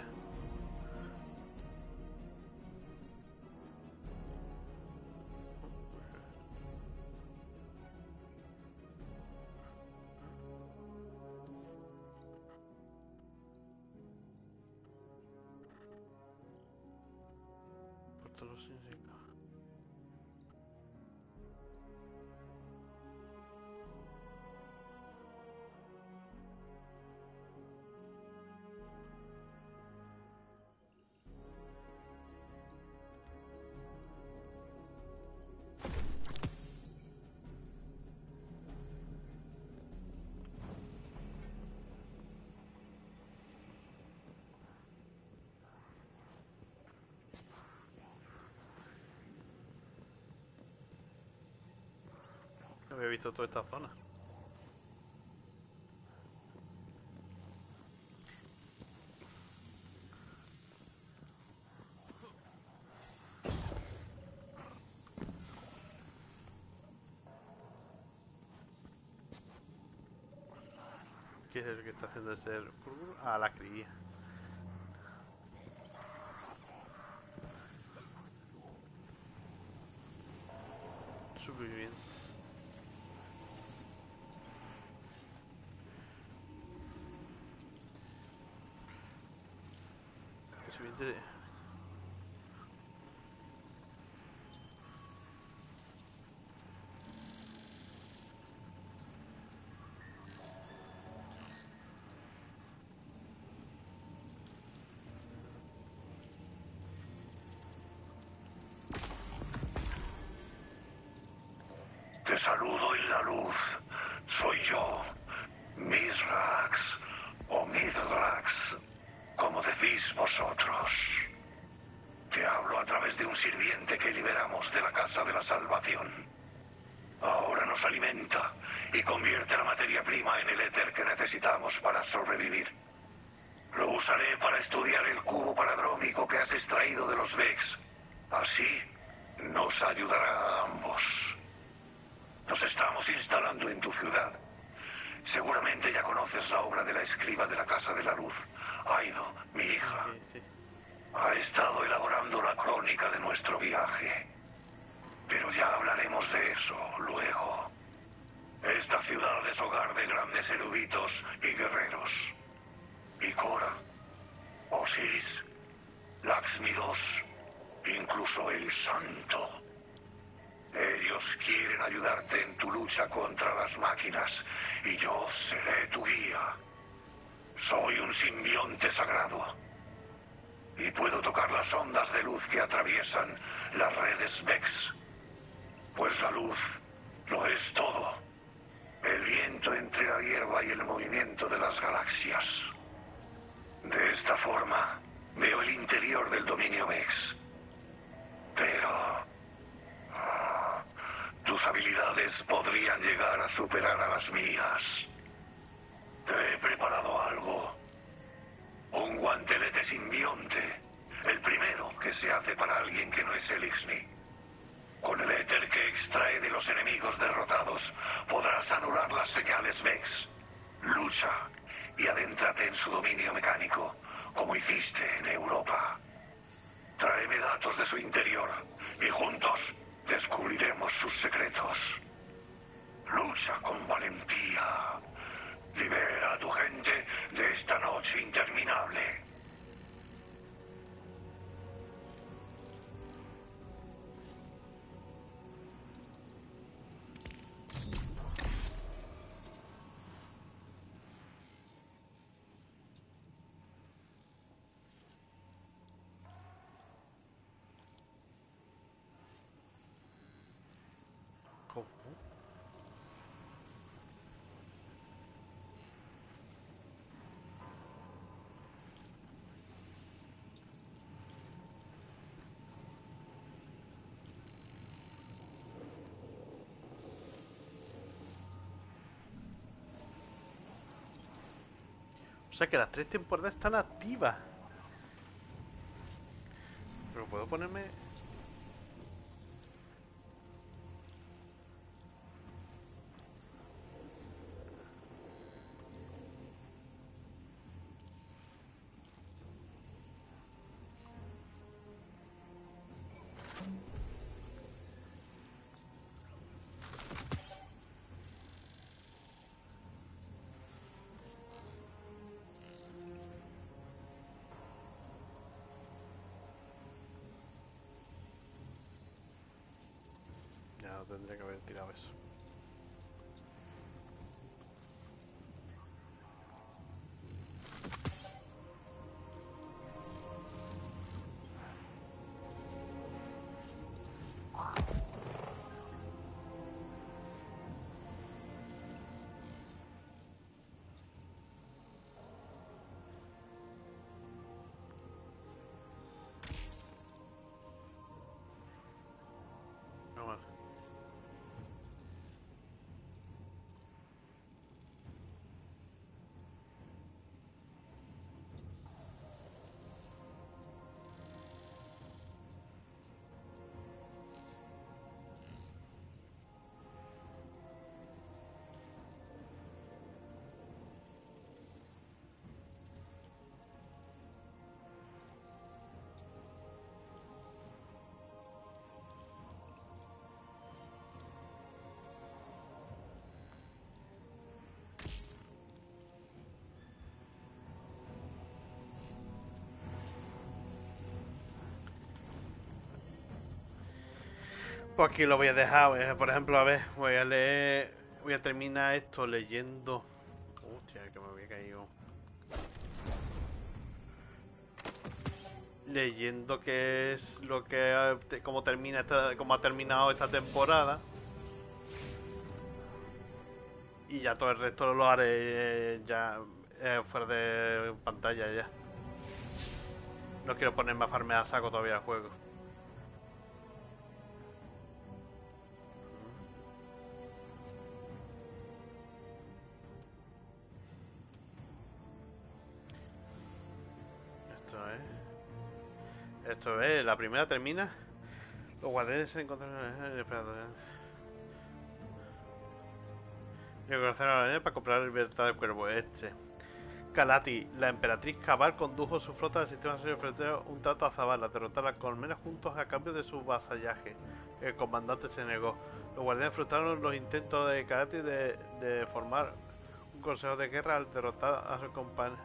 No había visto toda esta zona. ¿Qué es el que está haciendo ese? Ah, la cría. Súper bien. Subiente. Te saludo en la luz. Soy yo, Mithrax, o Mithrax, como decís vosotros. Te hablo a través de un sirviente que liberamos de la Casa de la Salvación. Ahora nos alimenta y convierte la materia prima en el éter que necesitamos para sobrevivir. Lo usaré para estudiar el cubo paradrómico que has extraído de los Vex. Así nos ayudará a ambos. Nos estamos instalando en tu ciudad. Seguramente ya conoces la obra de la escriba de la Casa de la Luz, Aido, mi hija. Sí, sí. Ha estado elaborando la crónica de nuestro viaje. Pero ya hablaremos de eso luego. Esta ciudad es hogar de grandes eruditos y guerreros. Ikora, Osiris, Laxmi dos, incluso el Santo. Ellos quieren ayudarte en tu lucha contra las máquinas y yo seré tu guía. Soy un simbionte sagrado y puedo tocar las ondas de luz que atraviesan las redes Vex. Pues la luz lo es todo. El viento entre la hierba y el movimiento de las galaxias. De esta forma veo el interior del dominio Vex. Pero tus habilidades podrían llegar a superar a las mías. Te he preparado algo. Un guantelete simbionte. El primero que se hace para alguien que no es Elixni. Con el éter que extrae de los enemigos derrotados, podrás anular las señales Vex. Lucha y adéntrate en su dominio mecánico, como hiciste en Europa. Tráeme datos de su interior y juntos descubriremos sus secretos. Lucha con valentía. Libera a tu gente de esta noche interminable. O sea que las tres temporadas están activas. Pero puedo ponerme... Tendría que haber tirado eso. Pues aquí lo voy a dejar. Por ejemplo, a ver, voy a leer, voy a terminar esto leyendo. Hostia, que me había caído. Leyendo qué es lo que, cómo termina esta, cómo ha terminado esta temporada. Y ya todo el resto lo haré ya eh, fuera de pantalla ya. No quiero ponerme a farmear a saco todavía el juego. Esto es, la primera termina. Los guardianes se encuentran en el esperador. Y conocer a la niña para comprar la libertad del cuervo. Este. Kalati, la emperatriz Cabal condujo su flota del sistema solar y ofreció un trato a Zavala, derrotar a las colmenas juntos a cambio de su vasallaje. El comandante se negó. Los guardianes frustraron los intentos de Kalati de, de formar un consejo de guerra al derrotar a su compañero.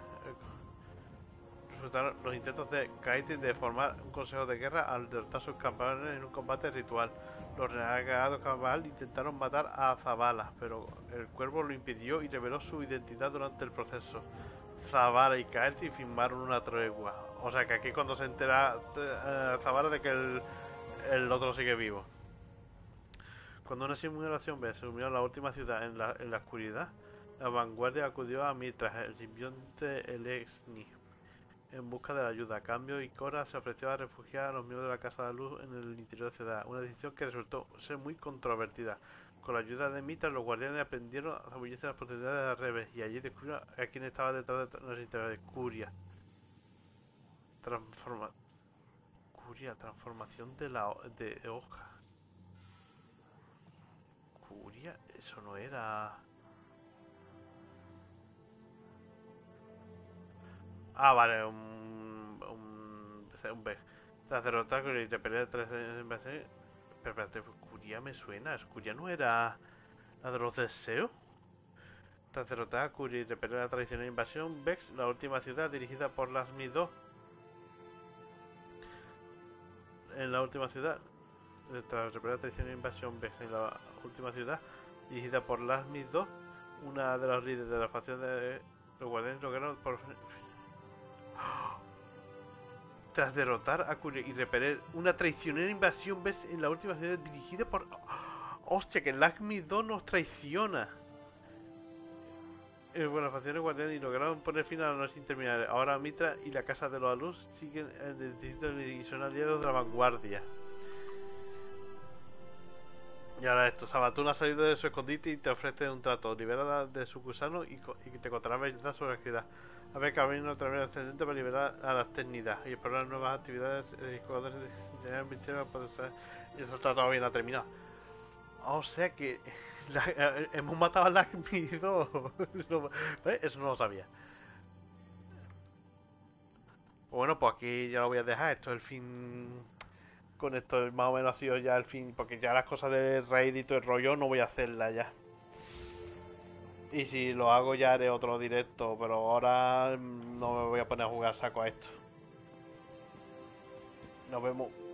Los intentos de Kaiti de formar un consejo de guerra al derrotar a sus campeones en un combate ritual. Los renegados Cabal intentaron matar a Zavala, pero el cuervo lo impidió y reveló su identidad durante el proceso. Zavala y Kaiti firmaron una tregua. O sea que aquí cuando se entera uh, Zavala de que el, el otro sigue vivo. Cuando una simulación B se unió a la última ciudad en la, en la oscuridad, la vanguardia acudió a Mitras, el simbionte Elexni, en busca de la ayuda. A cambio, Ikora se ofreció a refugiar a los miembros de la Casa de la Luz en el interior de la ciudad, una decisión que resultó ser muy controvertida. Con la ayuda de Mitra, los guardianes aprendieron a zabullirse las posibilidades de las reves, y allí descubrieron a quien estaba detrás de los interiores. Curia. Transforma... Curia, transformación de la de hoja. Curia, eso no era... Ah, vale, un... un... un B. Tras derrotar y repeler tres invasiones... Pero espérate, Curia me suena. ¿Curia no era la de los deseos? Tras derrotar a Curia y repeler la tradicional invasión, Vex, la última ciudad dirigida por las M I dos. En la última ciudad... Tras repeler la tradicional invasión, Vex, en la última ciudad dirigida por las M I dos, una de los líderes de la facción de los guardianes lograron por... Tras derrotar a Curia y repeler una traicionera invasión, ves en la última ciudad dirigida por... ¡Hostia! Que el A C M I dos nos traiciona. Eh, bueno, las facciones guardianas y lograron poner fin a la noche interminable. Ahora Mitra y la Casa de la Luz siguen en el distrito y son aliados de la vanguardia. Y ahora esto, Sabatún ha salido de su escondite y te ofrece un trato. Liberada de su gusano y, y te contará verdad sobre la actividad. A ver, camino otra vez ascendente para liberar a la eternidad y explorar nuevas actividades y jugadores de generar misterio para poder saber. Y eso está todavía no ha terminado. O sea que la, eh, hemos matado a Lakmi dos. ¿Eh? Eso no lo sabía. Bueno, pues aquí ya lo voy a dejar. Esto es el fin. Con esto más o menos ha sido ya el fin. Porque ya las cosas de raid y todo el rollo no voy a hacerlas ya. Y si lo hago ya haré otro directo. Pero ahora no me voy a poner a jugar saco a esto. Nos vemos.